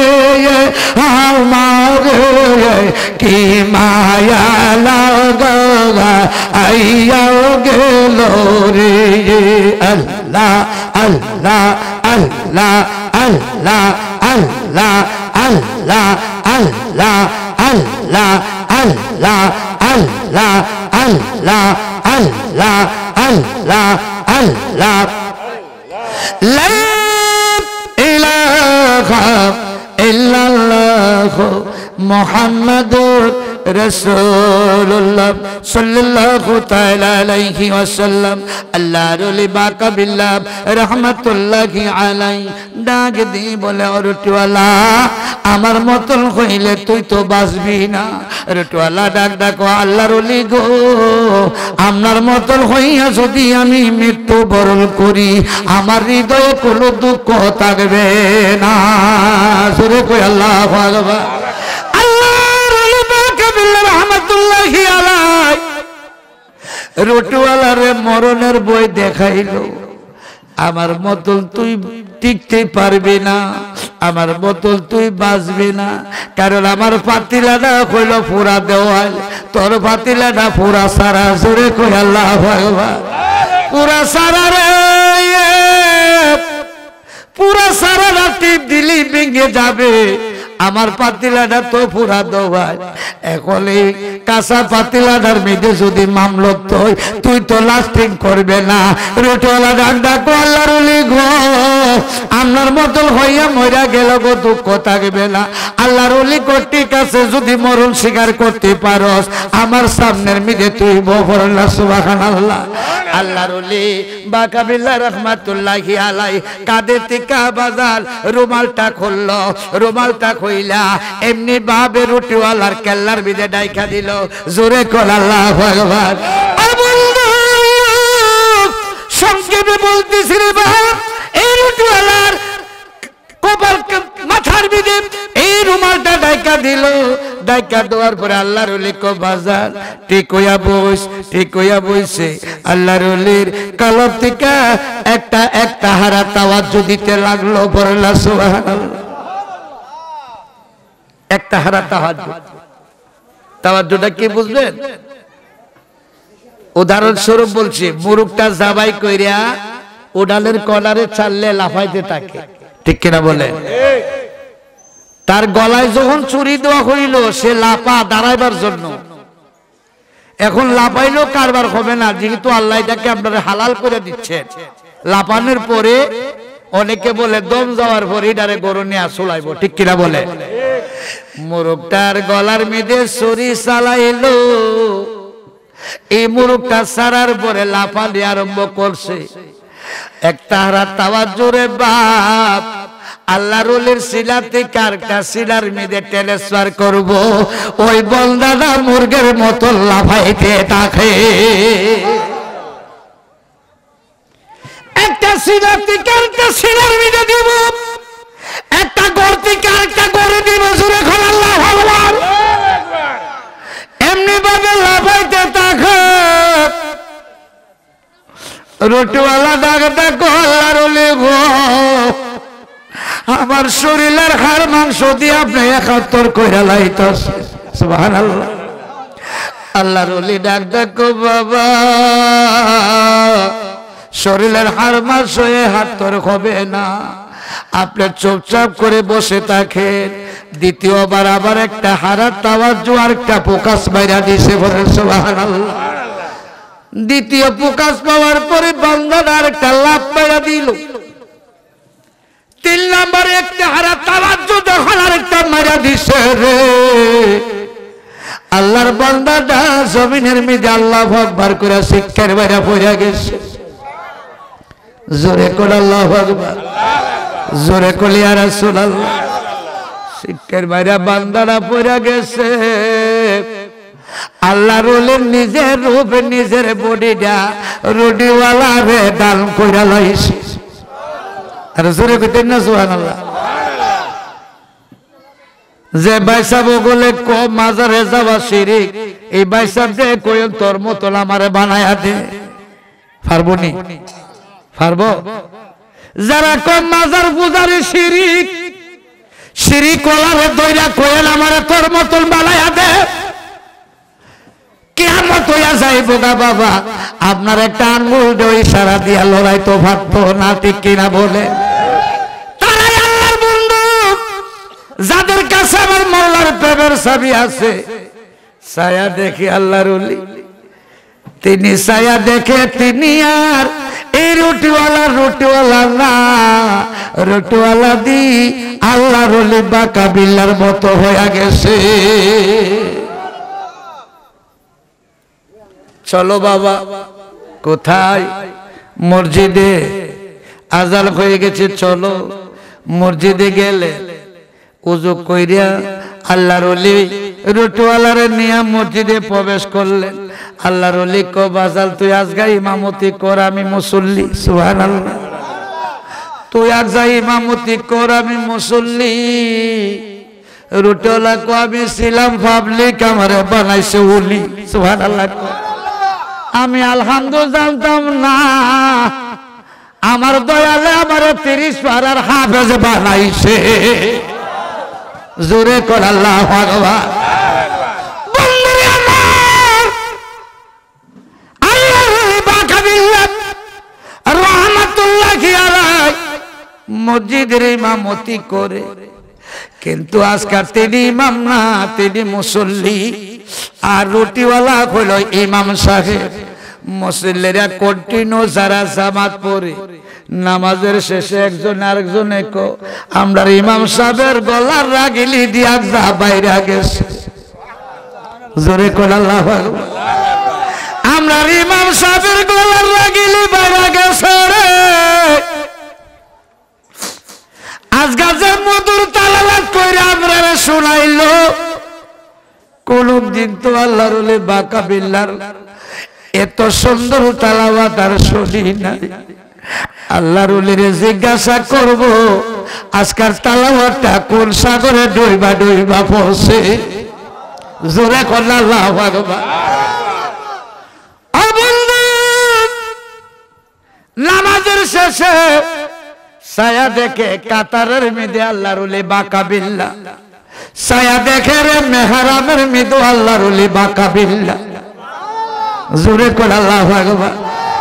আমার কি মায়া লাগা আইয়া গেল রে আল্লাহ আল্লাহ আল্লাহ আল্লাহ আল্লাহ আল্লাহ আল্লাহ আল্লাহ আল্লাহ আল্লাহ আল্লাহ আল্লাহ আল্লাহ আল্লাহ লা ইলাহা ইল্লাল্লাহ মুহাম্মাদুর রাসূলুল্লাহ সাল্লাল্লাহু তাআলা আলাইহি ওয়াসাল্লাম আল্লাহর ওলি বাকা বিল্লাহ রাহমাতুল্লাহি আলাইহি ডাক দি বলে রুটিওয়ালা আমার মতন হইলে তুই তো বাঁচবি না রুটিওয়ালা ডাক ডাকো আল্লাহর ওলি গো আপনার মতন হইয়া যদি আমি মৃত্যু বরণ করি আমার হৃদয়ে কোনো দুঃখ থাকবে না সুরে কই আল্লাহু আকবার রুটিওয়ালারে মরণের বই দেখাইল আমার মতল তুই টিকতে পারবি না আমার মতল তুই বাঁচবি না কারণ আমার পাতিলাটা কইল পুরা দেওয়াল তোর পাতিলাটা পুরা সারা জোরে কই আল্লাহু আকবার পুরা সারা রে পুরা সারা রাতি দিলি ভেঙে যাবে আমার পাতিলাটা তো পুরা দোয়াই এখন এই কাঁচা পাতিলাটার মেয়েদের যদি মামলত তুই তুই তো লাস্টিং করবে না রুটিওয়ালা ডাক ডাকো আল্লাহর ওলি গো আপনার মতন হইয়া মইরা গেল গো দুঃখ থাকবে না আল্লাহর ওলি কো ঠিক আছে যদি মরণ স্বীকার করতে পারস আমার সামনের মেয়েদের তুই বফরল্লাহ সুবহানাল্লাহ আল্লাহর ওলি বাকা বিল্লাহ রাহমাতুল্লাহি আলাইহি কাঁধে টিকা বাজাল রুমালটা খুলল রুমালটা কইলা এমনি ভাবে রুটিওয়ালার কেল্লার বিদে ডাইকা দিল জোরে কর আল্লাহু আকবার সংক্ষেপে বলতেছি রে ভাই এই রুটিওয়ালার কপাল মাথার বিদে এই রুমালটা ডাইকা দিল ডাইকা দেওয়ার পরে আল্লাহর ওলি কো বাজার ঠিক হইয়া বস ঠিক হইয়া বইছে আল্লাহর ওলির কলব থেকে একটা একটা হারা তাওয়াজ্জু দিতে লাগলো বললা সুবহানাল্লাহ একটা হারা তাওয়াজ্জু তাওয়াজ্জুটা কি বুঝলেন উদাহরণ স্বরূপ বলছি মুরুকটা জবাই কইরা উডালের কলারে চাললে লাফাইতে থাকে ঠিক কিনা বলে তার গলায় যখন চুরি দেওয়া হইল সে লাপা দাঁড়াইবার জন্য এখন লাপাইলেও কারবার হবে না যেহেতু আল্লাহ এটাকে আপনারা হালাল করে দিচ্ছেন লাপানোর পরে অনেকে বলে দম যাওয়ার পরে এটারে গরু নিয়ে চলাইব ঠিক কিনা বলে মুরুকটার গলার মেয়েদে চুরি চালাইলো এই মুরুকটা সারার পরে লাফালি আরম্ভ করছে একটা হারা তাওয়াজ্জু রে বাপ আল্লাহর ওলির সিলাতে কারটা সিলার মেদে ট্রান্সফার করব ওই বন্দাটা মুরগের মতো লাফাইতে থাকে একটা সিলাতে কারটা সিলার মেদে দিব একটা গর্তে কারটা গড়ে দিব জোরে বল আল্লাহু আকবার এমনি ভাবে লাফাইতে থাকে রুটিওয়ালা ডাকটা আল্লাহর ওলি গো আমার শরীরের হাড় মাংস দিয়ে আপনি একাত্তর কইরা লাইতাছেন সুবহানাল্লাহ আল্লাহর ওলি ডাক দেখো বাবা শরীরের হাড় মাংস একাত্তর হবে না আপনি চুপচাপ করে বসে থাকেন দ্বিতীয়বার আবার একটা হাড়ার তাওয়াজ্জু আর একটা ফোকাস মাইরা দিছে বলেন সুবহানাল্লাহ দ্বিতীয় ফোকাস পাওয়ার পরে বান্দার আরেকটা লাভ মাইরা দিল তিন নম্বরে একটা হারা তাওয়াজ্জু যখন আরেকটা মাইরা দিছে রে আল্লাহর বান্দাটা জমিনের মধ্যে আল্লাহু আকবার করে শিক্ষার বাইরে পড়ে গেছে জোরে করে আল্লাহু আকবার জোরে করে ইয়া রাসূলুল্লাহ শিক্ষার বাইরে বান্দারা পড়ে গেছে আল্লাহর ওলি নিজের রূপ নিজের বডিটা রুটিওয়ালা রে দান কইরা লইছে আর জোরে কইতেন না সুবহানাল্লাহ যে বাইসাব বলে ক মাজারে যাওয়া শিরিক এই বাইসাব যে কইল তোর মতন আমারে বানায়া দে পারবো নি পারবো যারা ক মাজার পূজারি শিরিক শিরিক ওলারে দইরা কইল আমারে তোর মতন বানায়া দে কিয়ামত হইয়া যাইব গা বাবা আপনার একটা আঙ্গুল দিয়ে ইশারা দিয়া লড়াই তো ভাবতো না ঠিক কিনা বলে তারাই আল্লাহর বন্ধু যাদের কাছে আমার মাওলার প্রেমের ছবি আছে ছায়া দেখে আল্লাহর ওলি তিনি ছায়া দেখে তিনি আর এই রুটিওয়ালা রুটিওয়ালা না রুটিওয়ালা দি আল্লাহর ওলি বাঁকা বিল্লার মতো হয়ে গেছে চলো বাবা কোথায় মসজিদে আজান হয়ে গেছে চলো মসজিদে গেলে ওযু কইরা আল্লাহর ওলি রুটিওয়ালারে নিয়ে মসজিদে প্রবেশ করলেন আল্লাহর ওলি কো বাজাল তুই আজকে ইমামতি কর আমি মুসল্লি সুবহানাল্লাহ তুই আজকে ইমামতি কর আমি মুসল্লি রুটিওয়ালা কো আমি ছিলাম পাবলিক আমারে বানাইছে ওলি সুবহানাল্লাহ আমি আলহামদুলিল্লাহ জানতাম না আমার দয়ালে আমারে তিরিশ পারার হাফেজ বানাইছে জোরে কর আল্লাহু আকবার বন্ধুরে আমার আল্লাহ বাঁকা বিল্লাহ রাহমাতুল্লাহি আলাইহি মসজিদের ইমামতি করে কিন্তু আজকাল তিনি ইমাম না তিনি মুসল্লি আর রুটিওয়ালা হলো ইমাম সাহেব মুসল্লিরা কন্টিনিউ যারা জামাত পড়ে নামাজের শেষে একজন আরেকজনে কো আমরা ইমাম সাহেবের গলার রাগিলি দিয়া যা বাইরে গেছে জোরে কোন আল্লাহু আকবার আমরা ইমাম সাহেবের গলার রাগিলি বাইরে গেছে রে আজগাজের মধুর তালাওয়াত কইরা আমরা শুনাইলো কোনদিন তো আল্লাহর ওলি বাঁকা বিল্লার এত সুন্দর তালাওয়াত আর শুনি নাই আল্লাহর ওলিরে জিজ্ঞাসা করব আজকাল তালাওয়াতটা কোন সাগরে ডুইবা ডুইবা পড়ছে জোরে কর আল্লাহু আকবার ও বন্ধু নামাজের শেষে ছায়া দেখে কাতারের মধ্যে আল্লাহর ওলি বাঁকা বিল্লাহ ছায়া দেখে রে মেহরাবের মধ্যে আল্লাহর ওলি বাঁকা বিল্লাহ জোরে কর আল্লাহু আকবার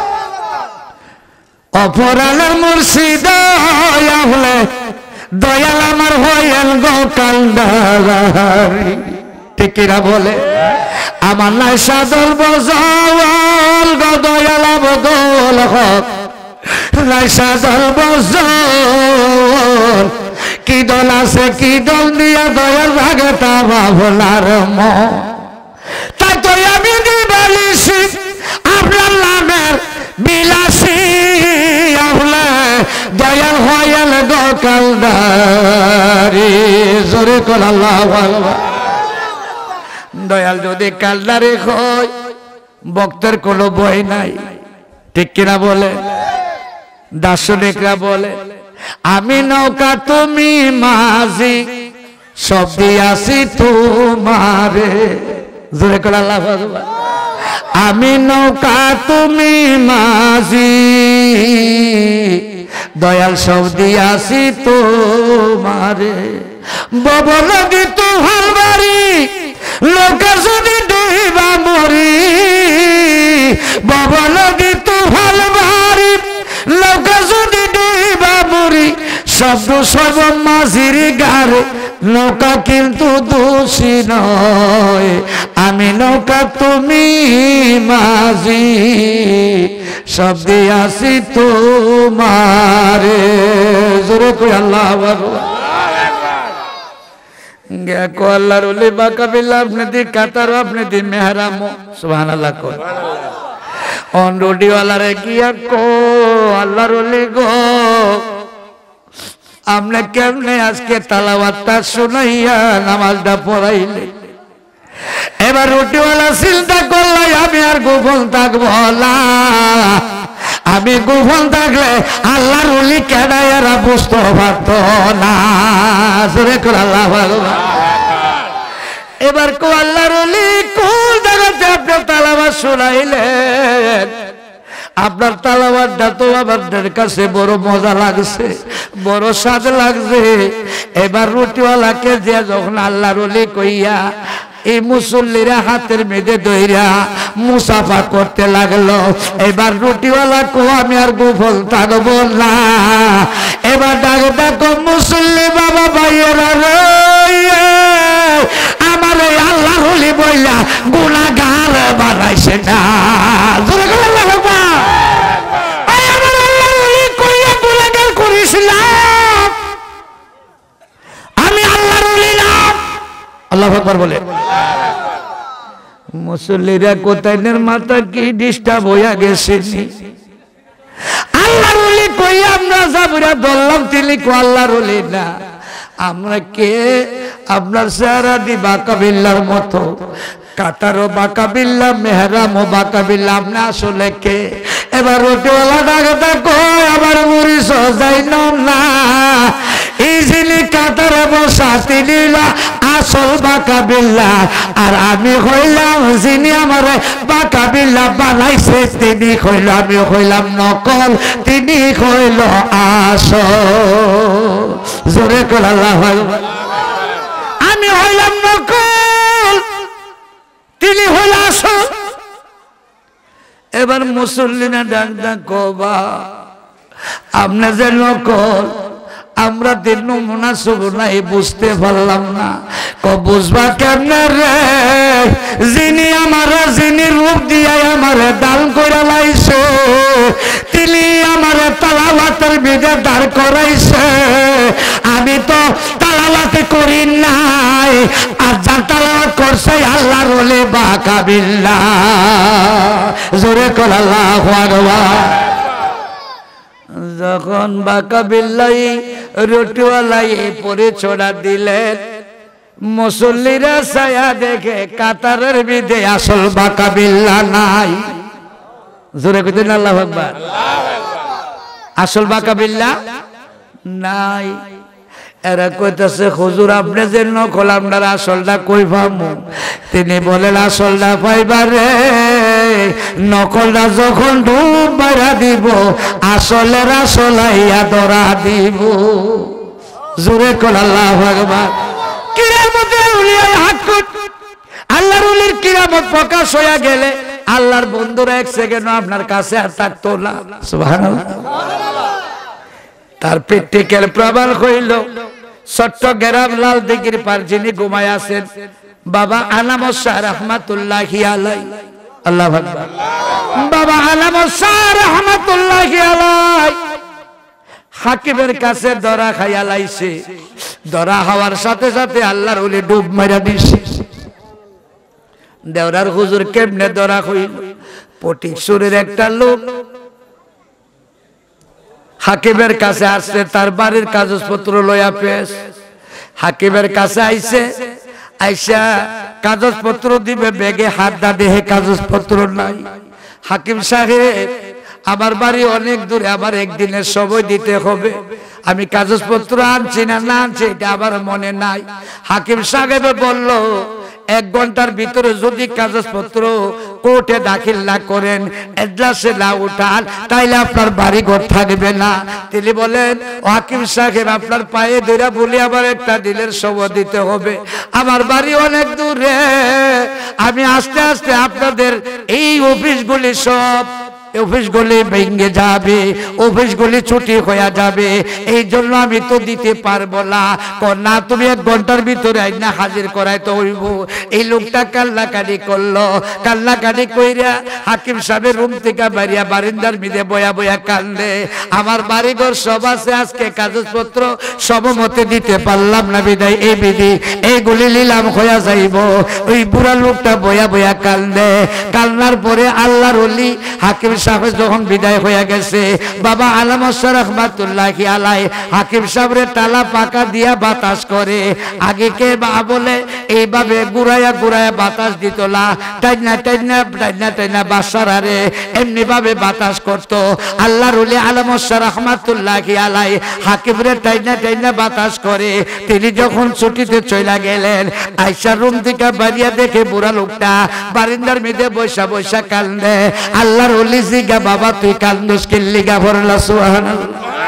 অপরালের মুর্শিদ হলে দয়াল আমার হইল গো কান্দারি ঠিকিরা বলে আমার নাই সাদল বজল গো দয়াল বদল হক নাই সাদল বজল কি দল আছে কি দল দিয়া দয়াল ভাগে তা ভাবনার মন তাই তো আমি দিবালিছি আপনার নামের বিলাসী আহলে দয়াল হইল গো কালদারি জোরে কর আল্লাহু আকবার দয়াল যদি কালদারি হয় ভক্তের কোনো বই নাই ঠিক কিনা বলে দার্শনিকরা বলে আমি নৌকা তুমি মাঝি সব দিয়াছি তোমারে জোরে করে আল্লাহু আকবার আমি নৌকা তুমি মাঝি দয়াল সব দিয়াছি তোমারে ববলগি তুহার বাড়ি লোকে যদি ডুইবা মরি ববলগি তুহার বাড়ি লোকে যদি ডুইবা মরি শব্দ সর্ব মাঝির গারে নৌকা কিন্তু দোষী নয় আমি নৌকা তুমি মাঝি সব দিয়াছি তোমারে জোরে কই আল্লাহ গেকো আল্লাহর ওলি বাকাবিল্লাহ আপনি দি কাতার আপনি দি মেহরামো সুবহানাল্লাহ কো অন রোডিওয়ালারে গিয়া কো আল্লাহর ওলি গো আপনি কেমনে আজকে তালাওয়াতটা শুনাইয়া নামাজটা পড়াইলে এবার রুটিওয়ালা চিন্তা করলাই আমি আর গোপন থাকবো না আমি গোপন থাকলে আল্লাহর ওলি কেডা এরা বুঝতে পারত না জোরে করে আল্লাহ ভগবান এবার কো আল্লাহর ওলি কোন জায়গাতে আপনি তালাওয়াত শুনাইলেন আপনার তালাওয়াতটা তো আমাদের কাছে বড় মজা লাগছে বড় স্বাদ লাগছে এবার রুটিওয়ালাকে যে যখন আল্লাহর ওলি কইয়া এই মুসল্লিরা হাতের মেঝে দইরা মুসাফা করতে লাগলো এবার রুটিওয়ালা কো আমি আর গোপন থাকবো না এবার ডাক ডাকো মুসল্লি বাবা ভাইয়েরা রে আমার এই আল্লাহর ওলি বইলা গুনাহগার বানাইছে না জোরে করে আল্লাহু আকবার আয় আমার আল্লাহর ওলি কইয়া গুনাহগার করিসলাম আমি আল্লাহর ওলি না আল্লাহু আকবার বলে মুসল্লিরা কোথায়নের মাথা কি ডিস্টার্ব হইয়া গেছে আল্লাহর ওলি কই আমরা যাবরা দল্লাম তিনি কো আল্লাহর ওলি না আমরা কে আপনার চেহারা দি বাকাবিল্লার মতো কাতারও বাকাবিল্লা মেহরামও বাকাবিল্লা আপনি আসলে কে এবার রুটিওয়ালা ডাকতে কয় আবার মুড়ি সজাই না ইজিলি কাতারে বসা তিনি আসল বাকাবিল্লা আর আমি হইলাম যিনি আমার বাকাবিল্লা বানাইছে তিনি হইল আমি হইলাম নকল তিনি হইল আসল জোরে করে আল্লাহ আমি হইলাম নকল তিনি হইল আসল এবার মুসল্লিনা ডাক ডাক কবা আপনি যে নকল আমরা তিন নমুনা সুবনাই বুঝতে পারলাম না ক বুঝবা কেমনে রে যিনি আমার যিনি রূপ দিয়া আমার দান করে লাইছে তিনি আমার তালাওয়াতের বিদে দাঁড় করাইছে আমি তো তালাওয়াত করি নাই আর যা তালাওয়াত করছে আল্লাহর ওলি বাকাবিল্লাহ জোরে করে আল্লাহু আকবার যখন বাকাবিল্লাই রুটিওয়ালাই পরে ছোড়া দিলেন মুসল্লিরা ছায়া দেখে কাতারের বিদে আসল বাকাবিল্লা নাই জোরে কইতেন আল্লাহু আকবার আসল বাকাবিল্লা নাই এরা কইতেছে হুজুর আপনি যে নকল আপনার আসলটা কই পামু তিনি বলেন আসলটা পাইবারে নকলটা যখন ডুব মারা দিব আসলের আসলাইয়া ধরা দিব জোরে কর আল্লাহু আকবার কিয়ামতে উলিয়ায় হাত আল্লাহর ওলির কিয়ামত প্রকাশ হইয়া গেলে আল্লাহর বন্ধুরা এক সেকেন্ড আপনার কাছে আর থাকতো না সুবহানাল্লাহ তার প্র্যাকটিক্যাল প্রমাণ হইল চট্টগ্রাম লাল দিঘির পার যিনি ঘুমায় আছেন বাবা আনামত শাহ রহমাতুল্লাহি আলাইহি আল্লাহু আকবার বাবা আনামত শাহ রহমাতুল্লাহি আলাইহি হাকিমের কাছে ধরা খাইয়া লাইছে ধরা হওয়ার সাথে সাথে আল্লাহর ওলি ডুব মাইরা দিছে দেওরার হুজুর কেমনে ধরা হইল পটিক সুরের একটা লোক হাকিমের কাছে আসছে তার বাড়ির কাগজপত্র লইয়া পেশ হাকিমের কাছে আইছে আইসা কাগজপত্র দিবে বেগে হাত দা দেহে কাগজপত্র নাই হাকিম সাহেব আমার বাড়ি অনেক দূরে আমার একদিনের সময় দিতে হবে আমি কাগজপত্র আনছি না না আনছি এটা আমার মনে নাই হাকিম সাহেব বলল এক ঘন্টার ভিতরে যদি কাগজপত্র কোর্টে দাখিল না করেন, এজলাসে না উঠান, তাইলে আপনার বাড়ি ঘর থাকবে না। তিনি বলেন হাকিম সাহেব আপনার পায়ে ধরে বলি আবার একটা দিলের সবর দিতে হবে, আমার বাড়ি অনেক দূরে, আমি আস্তে আস্তে আপনাদের এই অফিসগুলি সব অফিসগুলি ভেঙে যাবে, অফিসগুলি ছুটি হয়ে যাবে, এই জন্য আমি তো দিতে পারবো না। না তুমি এক ঘন্টার ভিতরে আইনা হাজির করাই তো হইব। এই লোকটা কান্নাকাটি করলো, কান্নাকাটি কইরা হাকিম সাহেবের রুম থেকে বাড়িয়া বারিন্দার মিদে বয়া বয়া কান্দে, আমার বাড়িঘর সব আছে, আজকে কাগজপত্র সবমতে দিতে পারলাম না, বিদায় এই বিধি এইগুলি নিলাম হইয়া যাইব। ওই বুড়া লোকটা বয়া বয়া কান্দে, কান্নার পরে আল্লাহর ওলি হাকিম সাহেব যখন বিদায় হয়ে গেছে, বাবা আলম রহমাতুল্লাহি আলাইহি হাকিম সাহেবের টালা পাকা দিয়া বাতাস করে, আগে কে বা বলে এইভাবে গুড়াইয়া গুড়াইয়া বাতাস দিত না, টাইনা টাইনা টাইনা টাইনা বাসারে এমনি ভাবে বাতাস করতো। আল্লাহর ওলি আলম রহমাতুল্লাহি আলাইহি হাকিমরে টাইনা টাইনা বাতাস করে। তিনি যখন ছুটিতে চলে গেলেন, আয়সা রুম থেকে বাড়িয়া দেখে বুড়া লোকটা বারিন্দার মধ্যে বৈশা বৈশা কান্দে। আল্লাহর ওলি জিগা বাবা তুই কান্দোস কি লিগা? বললা সুবহানাল্লাহ।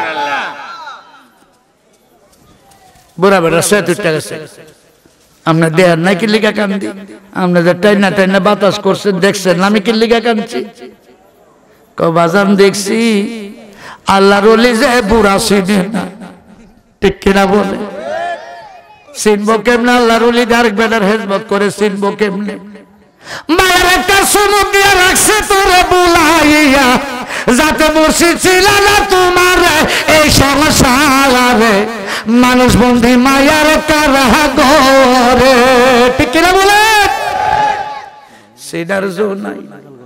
বুড়া বেটা সে তুই গেছে, আমরা দেয়ার নাই কি লিগা কান্দি? আমরা যে টাইনা টাইনা বাতাস করছে দেখছেন, আমি কি লিগা কান্দছি? ক বাজান দেখছি আল্লাহর ওলি যে বুড়া চিনে না, ঠিক কিনা বলে? চিনবো কেমনে? আল্লাহর ওলি আরেক বেটার হেজমত করে চিনবো কেমনে? মায়ের একটা সুমুখ দিয়ে রাখছে তোরে বুলাইয়া, যাতে মুর্শিদ ছিল না তোমার এই সংসারে, মানুষ বন্ধি মায়ার কারাগারে, ঠিক কিনা বলে? সেটার জো নাই।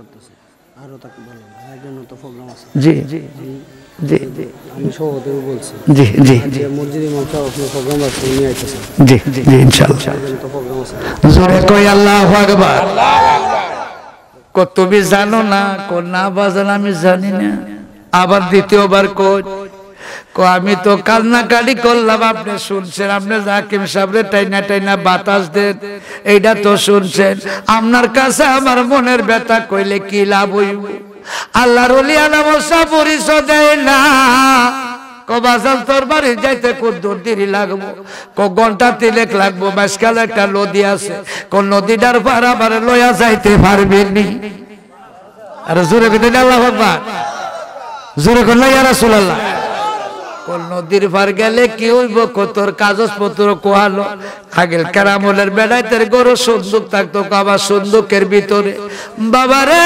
জি জি জি জি আমি সহজে বলছি, জি জি জি মসজিদে ইমাম সাহেব আপনার প্রোগ্রাম আছে, উনি আইতেছেন, জি জি ইনশাআল্লাহ তো প্রোগ্রাম আছে। জোরে কই আল্লাহু আকবার। কত তুমি জানো না? কোন না বাজান আমি জানি না। আবার দ্বিতীয়বার কই কো আমি তো কান্নাকাটি করলাম, আপনি শুনছেন, আপনি হাকিম সাহেবরে টাইনা টাইনা বাতাস দেন, এইটা তো শুনছেন। আপনার কাছে আমার মনের ব্যথা কইলে কি লাভ হইব? আল্লাহর ওলি আলাম সাহেব পরিচয় দেয় না। ক বাজান তোর বাড়ি যাইতে কত দূর দেরি লাগবো? ক ঘন্টা তিনেক লাগবো, মাঝখান একটা নদী আছে, কোন নদীটার পার আবার লইয়া যাইতে পারবি নি? আরে জোরে কইতে আল্লাহু আকবার, জোরে কইলা ইয়া রাসূলুল্লাহ। কোন নদীর পার গেলে কি হইব? কতর কাগজপত্র কোয়ালো, আগের কারামলের বেলায় তোর গরু সুন্দুক থাকতো, আবার সুন্দুকের ভিতরে বাবারে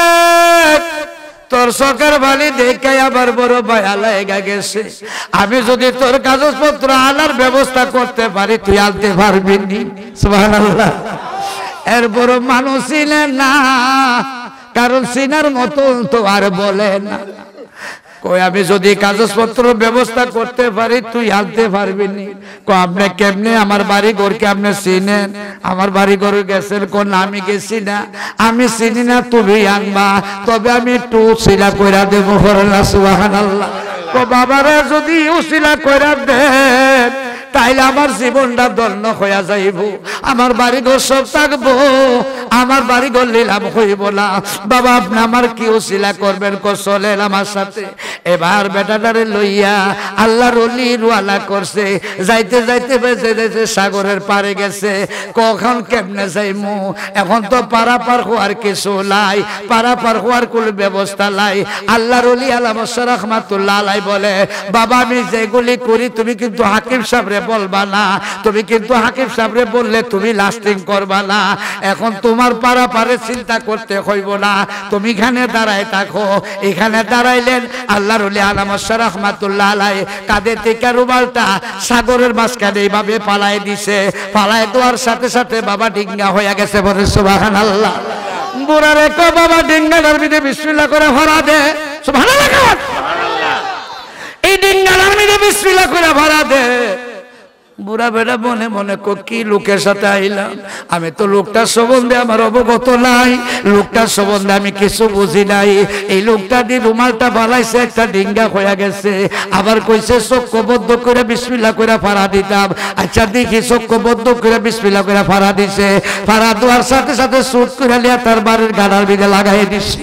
তোর সকার বালি দেখে আবার বড় ভয় লাগা গেছে। আমি যদি তোর কাগজপত্র আনার ব্যবস্থা করতে পারি, তুই আনতে পারবি নি? সুবহানাল্লাহ। এর বড় মানুষ ছিলেন না, কারণ সিনার মতো তো আর বলে না। কই আমি যদি কাগজপত্র ব্যবস্থা করতে পারি, তুই আনতে পারবি নি? কো আপনি কেমনে? আমার বাড়ি ঘরকে আপনি চিনেন? আমার বাড়ি ঘরে গেছেন? কোন আমি গেছি না, আমি চিনি না, তুমি আনবা, তবে আমি একটু উসিলা কইরা দেবো। সুবহানাল্লাহ। কো বাবারা যদি উসিলা কইরা দেন, তাইলে আমার জীবনটা ধন্য হইয়া যাইব, আমার বাড়ি ঘর সব থাকবো, আমার বাড়ি ঘর নিলাম হইব না। বাবা আপনি আমার কি উসিলা করবেন? কো চলেন আমার সাথে। এবার বেটাটারে লইয়া আল্লাহর ওলি রওনা করছে, যাইতে যাইতে বেঁচে যাইতে সাগরের পারে গেছে। কখন কেমনে যাইমু? এখন তো পারাপার হওয়ার কিছু নাই, পারাপার হওয়ার কোন ব্যবস্থা নাই। আল্লাহর ওলি আলাম রহমাতুল্লাহ আলাইহি বলে, বাবা আমি যেগুলি করি তুমি কিন্তু হাকিম সাহেবরে বলবা না, তুমি কিন্তু হাকিম সাহেবরে বললে তুমি লাস্টিং করবা না। এখন তোমার পারাপারে চিন্তা করতে হইব না, তুমি এখানে দাঁড়ায় থাকো। এখানে দাঁড়াইলেন আল্লাহর ওলি আলাম রহমাতুল্লাহ আলাইহি, কাঁধে থেকে রুমালটা সাগরের মাঝখানে এইভাবে পালায় দিছে। পালায় দেওয়ার সাথে সাথে বাবা ডিঙ্গা হয়ে গেছে। বলে সুবহানাল্লাহ। বুড়ারে কো বাবা ডিঙ্গাটার ভিতরে বিসমিল্লাহ করে ভরা দে। সুবহানাল্লাহ। এই ডিঙ্গাটার ভিতরে বিসমিল্লাহ করে ভরা দে। বুড়া বেড়া মনে মনে কি লোকের সাথে আইলাম, আমি তো লোকটার সম্বন্ধে আমার অবগত নাই, লোকটার সম্বন্ধে আমি কিছু বুঝি নাই। এই লোকটা দিয়ে রুমালটা বালাইছে, একটা ডিঙ্গা হয়ে গেছে, আবার কইছে চক্ষু বদ্ধ করে বিসমিল্লাহ করে ফাড়া দিতাম। আচ্ছা দেখি চক্ষু বদ্ধ করে বিসমিল্লাহ করে ফাড়া দিছে, ফাড়া দেওয়ার সাথে সাথে সুট করে লিয়া তার বাড়ির গাড়ার বিদে লাগাই দিছে।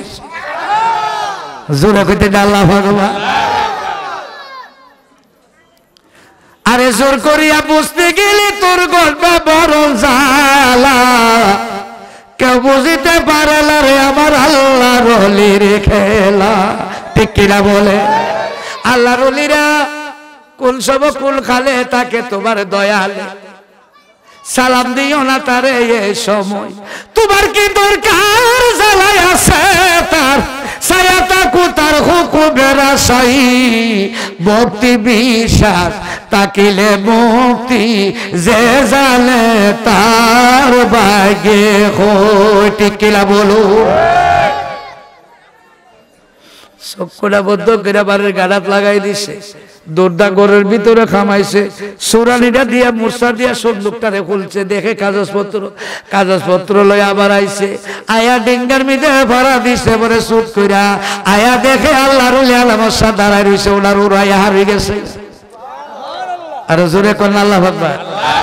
জোরে কইতে আল্লাহ ভগবান। আরে জোর করিয়া বুঝতে গেলে তোর গল্প বড় জ্বালা, কেউ বুঝিতে পারে না রে আমার আল্লাহর ওলির খেলা। ঠিক কিনা বলে? আল্লাহর ওলিরা কোন সব কুল খালে তাকে তোমার দয়ালে, সালাম দিও না তারে এই সময়, তোমার কি দরকার জ্বালাই আছে তার ছায়া তাকু তার হুকুমের আশাই, ভক্তি বিশ্বাস তাকিলে মুক্তি যে জানে তার ভাগ্যে হয়। ঠিক কিনা বলো? চক্ষুটা বদ্ধ করে বাড়ির গাড়াত লাগাই দিছে, দৌড়দা ঘরের ভিতরে খামাইছে, সুরানিটা দিয়া মুরসা দিয়া সব লোকটারে খুলছে, দেখে কাগজপত্র কাগজপত্র লই আবার আইছে, আয়া ডিঙ্গার মিদে ভাড়া দিছে পরে সুট কইরা আয়া দেখে আল্লাহর ওলি আলামসা দাঁড়ায় রইছে, ওনার উড়াইয়া হারিয়ে গেছে। আর জোরে কোন আল্লাহ আকবার।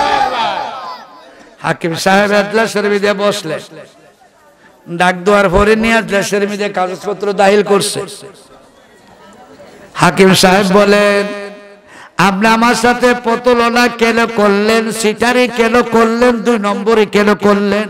হাকিম সাহেব আজলাসের মিদে বসলে, ডাক দেওয়ার পরে নিয়ে আজলাসের মিদে কাগজপত্র দাখিল করছে। হাকিম সাহেব বলেন, আপনি আমার সাথে প্রতারণা কেন করলেন, সিটারি কেন করলেন, দুই নম্বরে কেন করলেন?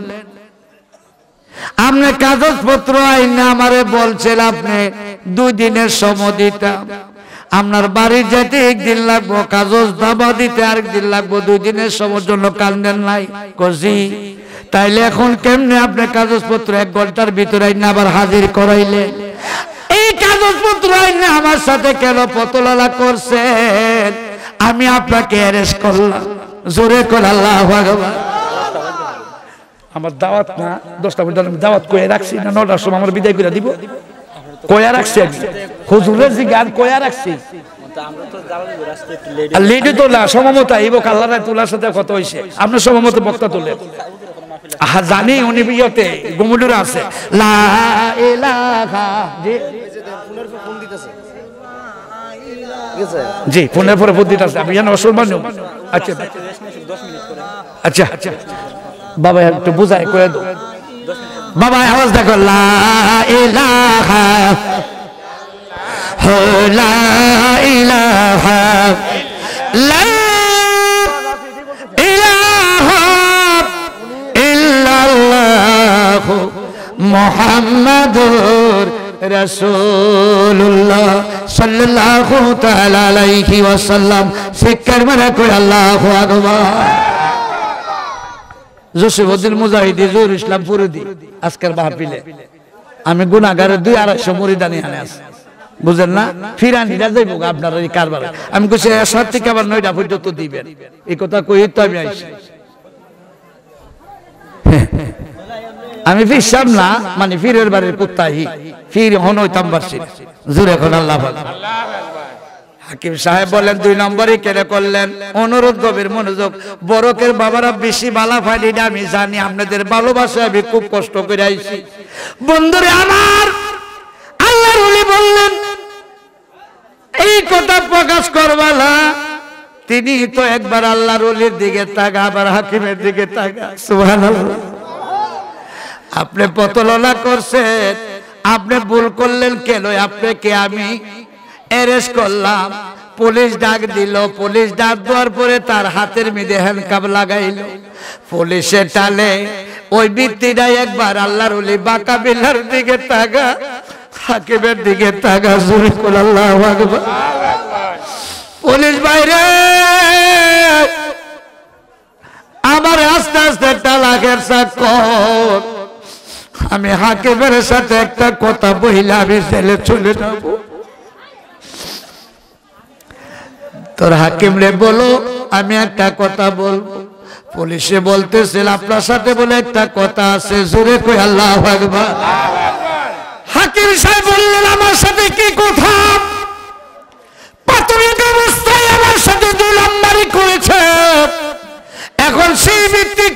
আপনি কাগজপত্র আইনা আমারে বলছেন আপনি দুই দিনের সময় দিতাম, আপনার বাড়ি যেতে একদিন লাগবো, কাগজ দাবা দিতে আরেকদিন লাগবো, দুই দিনের সময়ের জন্য কান্দেন নাই কজি? তাইলে এখন কেমনে আপনি কাগজপত্র এক ঘন্টার ভিতরে আইনা আবার হাজির করাইলে? এই কাগজপত্র আইনা আমার সাথে কেন প্রতারণা করছেন? আমি আপনাকে অ্যারেস্ট করলাম। জোরে করে আল্লাহু আকবার। আমার দাওয়াত না দশটা পর্যন্ত আমি দাওয়াত কয়ে রাখছি না, নটার সময় আমার বিদায় করে দিব, কয়া রাখছি আমি হুজুরের জি গান কয়া রাখছি। লেডি তোলা সমমত আইব কাল্লারা তোলার সাথে কত হয়েছে, আপনার সমমত বক্তা তোলেন। আহা জানি উনি বিয়েতে গুমুডুরা আছে লা ইলাহা জি ফোনের পরে বুদ্ধিটা আছে, আমি জানি অসম্মান। আচ্ছা আচ্ছা আচ্ছা বাবা একটু বুঝাই কয়ে দো বাবা, আওয়াজ দেখো লা ইলাহা লা ইলাহা লা ইলাহা ইল্লাল্লাহ মুহাম্মাদুর রাসূলুল্লাহ সাল্লাল্লাহু তাআলা আলাইহি ওয়াসাল্লাম। শিক্ষার মানে কই আল্লাহু আকবার। জসিমউদ্দিন মুজাহিদি জহুর ইসলাম ফুরুদি আজকের মাহফিলে আমি গুনাহগারের দুই আড়াইশো মুরিদানি আনে আছে, বুঝেন না? ফিরানিরা যাইব আপনার এই কারবার। আমি কইছি এসার থেকে আবার নয়টা পর্যন্ত দিবেন, এই কথা কই তো আমি আইছি। আমি ফিরসাম না, মানে ফিরের বাড়ির কুত্তাহি ফির হন হইতাম পারছি। জোরে এখন আল্লাহ আকবার। হাকিম সাহেব বলেন দুই নম্বরে কেন করলেন? অনুরোধ গভীর মনোযোগ। বরকের বাবারা বেশি বালা ফাইডিটা আমি জানি, আপনাদের ভালোবাসায় আমি খুব কষ্ট করে আইছি। বন্ধুরে আমার আল্লাহর ওলি বললেন এই কথা প্রকাশ করবা না, তিনি তো একবার আল্লাহর ওলির দিকে তাকা, আবার হাকিমের দিকে তাকা। সুবহানাল্লাহ। আপনি প্রতারণা করছেন, আপনি ভুল করলেন কেন? আপনাকে আমি অ্যারেস্ট করলাম, পুলিশ ডাক দিল, পুলিশ ডাক দেওয়ার পরে তার হাতের মধ্যে হ্যান্ডকাপ লাগাইল, পুলিশের টালে ওই ব্যক্তিটা একবার আল্লাহর ওলি বাঁকা বিল্লার দিকে তাকা, হাকিমের দিকে তাকা। জোরে করে আল্লাহু আকবার। পুলিশ বাইরে আমার আস্তে আস্তে তালাকের স্বাক্ষর, আমি হাকিমের সাথে একটা কথা বইলে আমি জেলে চলে যাব। তোর হাকিম রে বলো আমি একটা কথা বলবো। পুলিশে বলতেছিল আপনার সাথে বলে একটা কথা আছে। জোরে কই আল্লাহু আকবার। হাকিম সাহেব বললেন আমার সাথে কি কথা? প্রাথমিক অবস্থায় আমার সাথে দুই নম্বরই করেছে,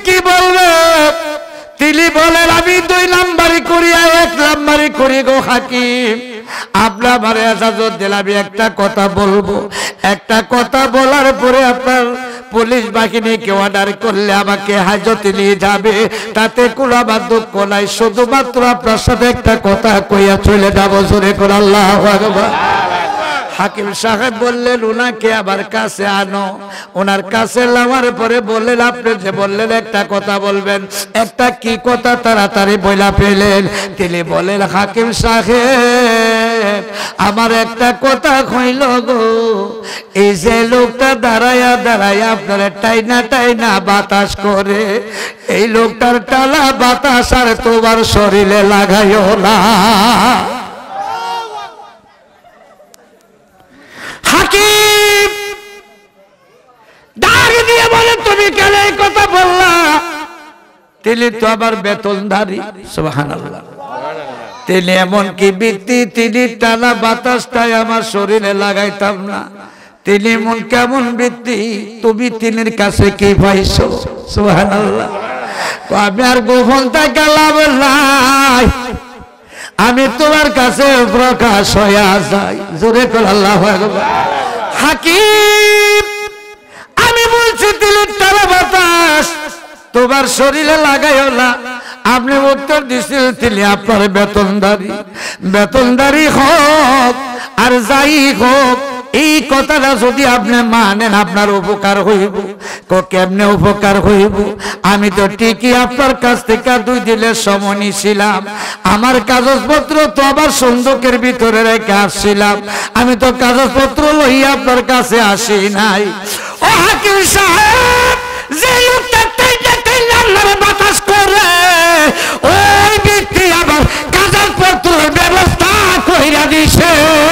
কি বলবে তিনি বলেন আমি দুই নাম্বারই করি আর এক নাম্বারই করি গো হাকিম আপনার আমারে ইজাজত দিলে আমি একটা কথা বলবো একটা কথা বলার পরে আপনার পুলিশ বাহিনীকে অর্ডার করলে আমাকে হাজতে নিয়ে যাবে তাতে কোনো আমার দুঃখ নাই শুধুমাত্র আপনার সাথে একটা কথা কইয়া চলে যাবো জোরে করে আল্লাহু আকবার হাকিম সাহেব বললেন উনাকে আমার কাছে আনো ওনার কাছে নেওয়ার পরে বললেন আপনি যে বললেন একটা কথা বলবেন একটা কি কথা তাড়াতাড়ি বইলা পেলেন তিনি বলেন হাকিম সাহেব আমার একটা কথা কইল গো এই যে লোকটা দাঁড়ায়া দাঁড়ায়া আপনারা টাইনা টাইনা বাতাস করে এই লোকটার টালা বাতাস আর তোমার শরীরে লাগাইও না হাকিম ডাক দিয়ে বলে তুমি কেন এই কথা বললা তিনি তো আবার বেতনধারী সুবহানাল্লাহ তিনি এমন কি বৃত্তি তিনি টানা বাতাসটাই আমার শরীরে লাগাইতাম না তিনি এমন কেমন বৃত্তি তুমি তিনের কাছে কি পাইছো সুবহানাল্লাহ আমি আর গোপনটা গেলাম নাই আমি তোমার কাছে প্রকাশ হইয়া যাই জোরে করে আল্লাহু আকবার হাকিম আমি বলছি তিলের টানা বাতাস তোমার শরীরে লাগাইও না আপনি উত্তর দিচ্ছেন তিনি আপনার বেতনদারি বেতনদারি হোক আর যাই হোক এই কথাটা যদি আপনি মানেন আপনার উপকার হইব কেমনে উপকার হইব আমি তো ঠিকই আপনার কাছ থেকে দুই দিনের সময় নিয়েছিলাম আমার কাগজপত্র তো আবার সন্দুকের ভিতরে রেখে আসছিলাম আমি তো কাগজপত্র লইয়া আপনার কাছে আসি নাই ও হাকিম সাহেব যে লোকটা টাইনা টাইনা আপনার বাতাস করে ওই ব্যক্তি আবার কাগজপত্রের ব্যবস্থা কইরা দিছে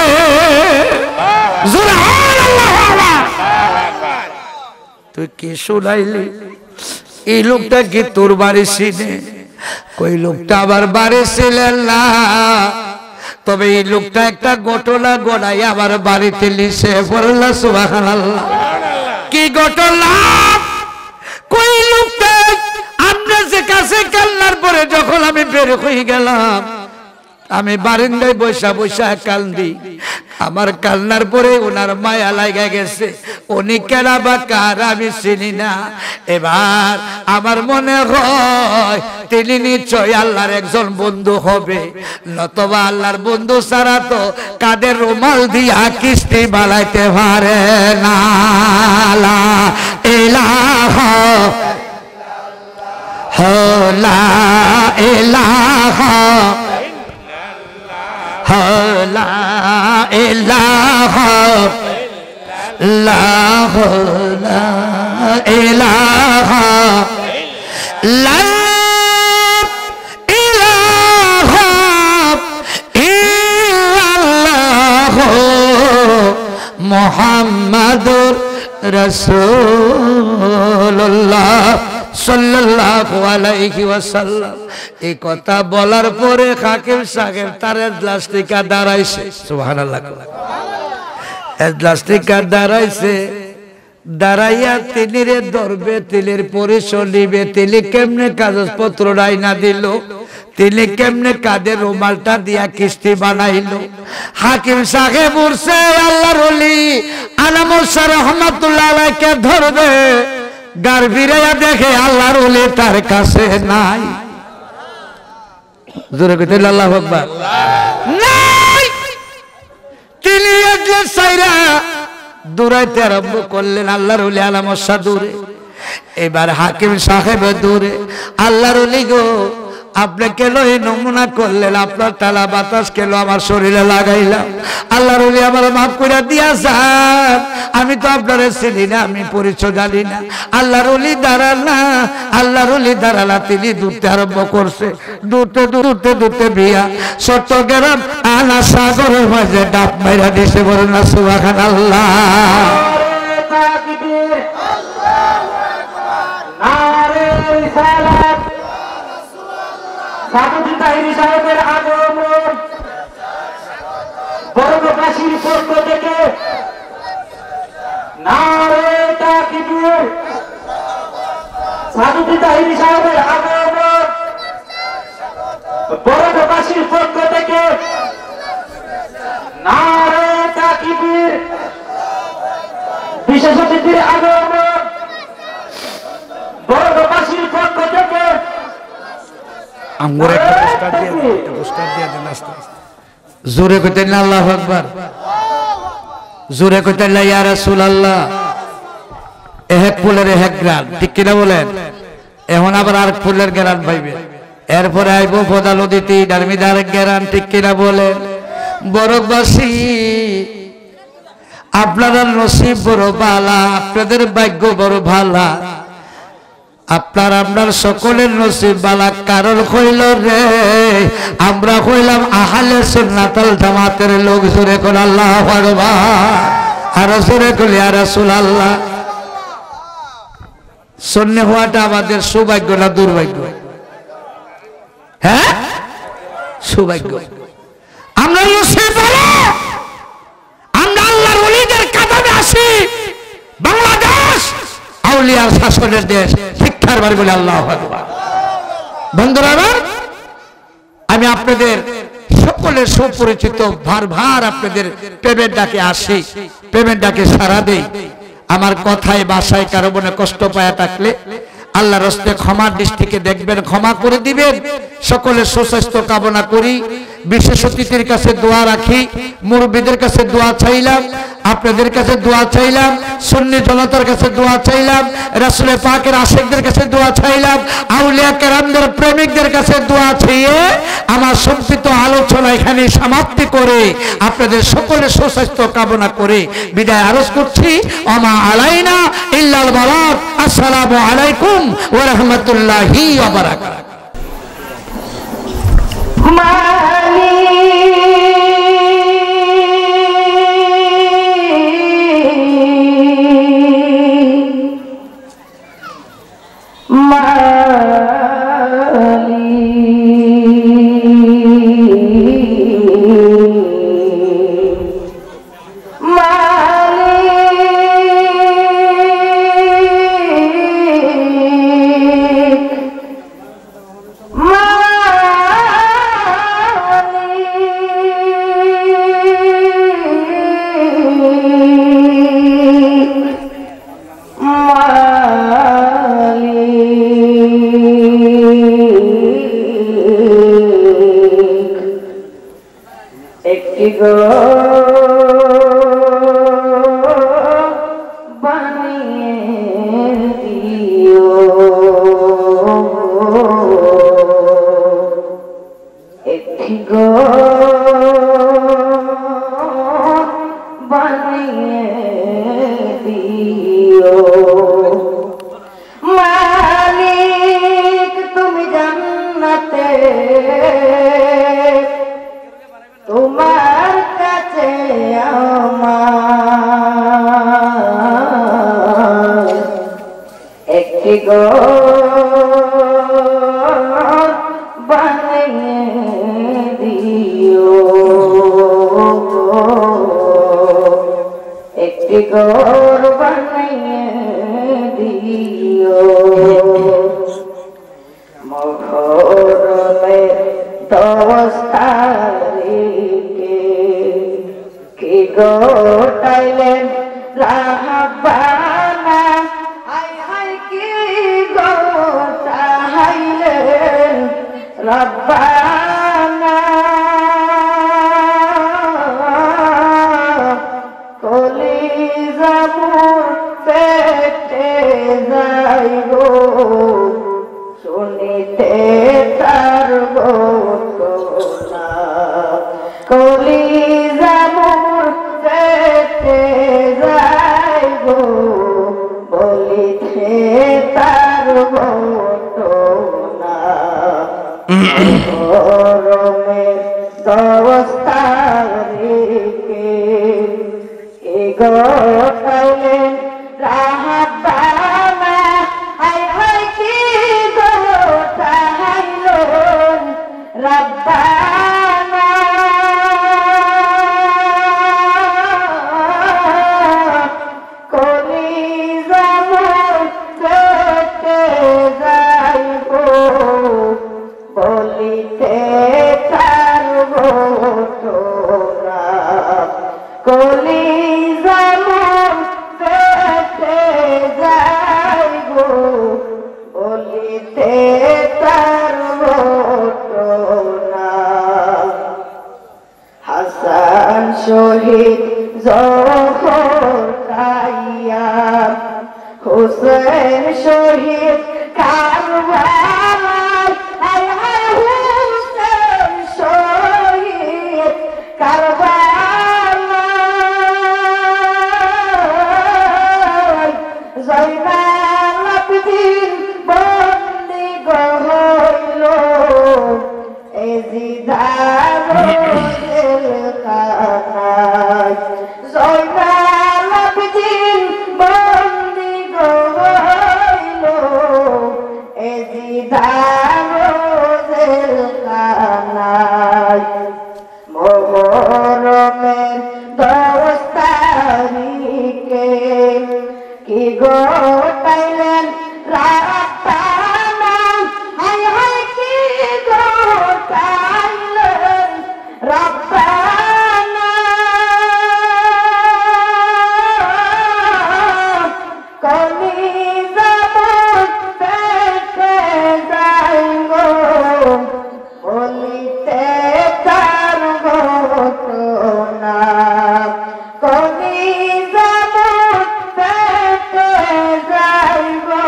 তুই কি শুনাইলি এই লোকটা কি তোর বাড়ি ছিনে কই লোকটা আবার বাড়ি ছিলেন না তবে এই লোকটা একটা ঘটনা গড়াই আবার বাড়িতে লিসে বললা সুবহানাল্লাহ কি ঘটনা কই লোকটা আপনার যে কাছে কান্নার পরে যখন আমি বের হয়ে গেলাম আমি বারান্দায় বসা বসা কান্দি আমার কান্নার পরে ওনার মায়া লাগা গেছে উনি কেনা বা কার আমি চিনি না এবার আমার মনে হয় তিনি নিশ্চয় আল্লাহর একজন বন্ধু হবে নতবা আল্লাহর বন্ধু ছাড়া তো কাদের রুমাল দিয়া কিস্তি বানাইতে পারে না লা ইলাহা লা ইলাহা লা ইলাহা লা ইলাহা লা ইলাহা ইল্লাল্লাহ মুহাম্মাদুর রাসূলুল্লাহ সাল্লাল্লাহু আলাইহি ওয়াসাল্লাম এই কথা বলার পরে হাকিম সাহেব তার এজলাস থেকে দাঁড়াইছে সুবহানাল্লাহ এজলাস থেকে দাঁড়াইছে দাঁড়াইয়া তিনি রে ধরবে তিলের পরিচয় নিবে তিনি কেমনে কাগজপত্র রাইনা দিল তিনি কেমনে কাদের রুমালটা দিয়া কিস্তি বানাইলো হাকিম সাহেব উঠছে আল্লাহর ওলি আলামুস রহমাতুল্লাহ আলাইহিকে ধরবে গার ফিরাইয়া দেখে আল্লাহর ওলি তার কাছে নাই জোরে কইতে আল্লাহু আকবার নাই তিনি এজলাস ছাইরা দৌড়াইতে আরম্ভ করলেন আল্লাহর ওলি আলামুস দূরে এবার হাকিম সাহেব দূরে আল্লাহর ওলি গো আপনি কেন এই নমুনা করলেন আপনার টালা বাতাস কেন আমার শরীরে লাগাইলাম আল্লাহর ওলি আমার মাফ করে দিয়া যান আমি তো আপনার চিনি না আমি পরিচয় জানি না আল্লাহর ওলি দাঁড়ালা আল্লাহর ওলি দাঁড়ালা তিনি দূরতে আরম্ভ করছে দূরতে দূরতে দূরতে বিয়া চট্টগ্রাম আনা সাগরের মাঝে ডাব মাইরা দিছে বলেন না সুবহানাল্লাহ সাহেবের আগমন বড়বাসীর পক্ষ থেকে নারে তাকবীর সাধুতি তাহিরি সাহেবের আগমন বড়বাসীর পক্ষ থেকে নারে তাকবীর। বিশেষ অতিথির আগমন বড়বাসীর পক্ষ থেকে আমগরে একটা পুরস্কার দিয়ে দেন, একটা পুরস্কার দিয়ে দেন আস্তে আস্তে। জোরে কইতেন না আল্লাহু আকবার, জোরে কইতেন না ইয়া রাসূলুল্লাহ। এক ফুলের এক গ্রান, ঠিক কিনা বলেন? এখন আবার আর ফুলের গ্রান পাইবে, এরপরে আইব পদাল অতিথি ডারমিদার গ্রান, ঠিক কিনা বলেন? বড়বাসী আপনারা নসিব বড় বালা, আপনাদের ভাগ্য বড় ভালা, আপনার আপনার সকলের নসিব বালা। কারণ কইল রে আমরা কইলাম আহলে সুন্নাতুল জামাতের লোক। জোরে কল আল্লাহু আকবার, আর জোরে কল ইয়া রাসূলুল্লাহ। সুন্নি হওয়াটা আমাদের সৌভাগ্য না দুর্ভাগ্য? হ্যাঁ, সৌভাগ্য। আমরা নসিব বালা, আমরা আল্লাহর ওলিদের কাতারে আসি। বাংলাদেশ আউলিয়ার শাসনের দেশ, শিক্ষার বাড়ি বলে আল্লাহু আকবার। বন্ধুরা আমার, আমি আপনাদের সকলের সুপরিচিত ভার ভার আপনাদের প্রেমের ডাকে আসি, প্রেমের ডাকে সাড়া দেই। আমার কথায় বাসায় কারো মনে কষ্ট পায়া থাকলে আল্লাহর রাস্তে ক্ষমার দৃষ্টিকে দেখবেন, ক্ষমা করে দিবেন। সকলের সুস্বাস্থ্য কামনা করি। বিশেষ অতিথির কাছে দোয়া রাখি, মুরব্বীদের কাছে দোয়া চাইলাম, আপনাদের কাছে দোয়া চাইলাম, সুন্নি জনতার কাছে দোয়া চাইলাম, রাসূল পাকের আশিকদের কাছে দোয়া চাইলাম, আউলিয়া কেরামদের প্রেমিকদের কাছে দোয়া চেয়ে আমার সংক্ষিপ্ত আলোচনা এখানে সমাপ্তি করে আপনাদের সকলের সুস্বাস্থ্য কামনা করে বিদায় আরজ করছি। ওমা আলাইনা ইল্লাল বালাগ। আসসালামু আলাইকুম ওয়া রাহমাতুল্লাহি ওয়া বারাকাতুহু। একটি গো বানিয়ে দিও, একটি গো বানিয়ে দিও। মালিক তুমি জান্নাতে তোমার কাছে আমার একটি ঘর বানিয়ে দিও, একটি ঘর বানিয়ে দিও। মহরমের দশ তারিখে কি গোটাইলেন রাহবানা, হাই হাই কি গোটাইলেন রাব্বানা। কলিজা মোর পেটে যাইব শুনিতে তার ঘটনা, কলিজা মোর পেটে যাইব বলিতে তার ঘটনা। গরমের দশ তারিখে কি গোটাইলেন রাহবানা, হাই হাই কি গোটাইলেন রাব্বানা। কলিজা মোর পেটে রাব্বানা হায় হায় কি ঘটাইলেন রাব্বানা কলিজা মধ্যে যাই গো বলিতে তার ঘটনা কলিজা মধ্যে যাই গো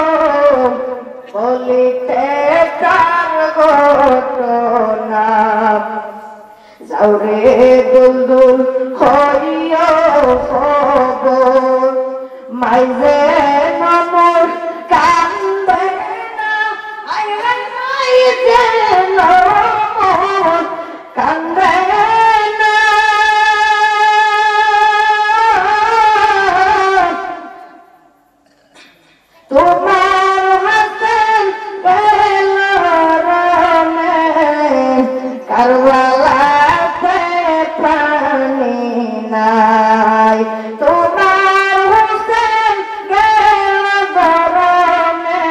বলিতে তার ঘটনা যাওরে দুলদুল হইও খবর মাইজে নমর কান্দে না আই হাই মাইজে নমর কান্দে না তোমার হাসেন গেল রনে কারবালাতে পানি নাই তোমার হাসেন গেল রনে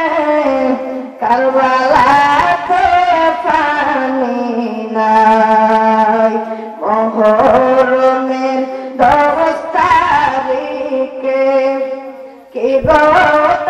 কারবালাতে পানি নাই মহরমের দশ তারিখে কি গো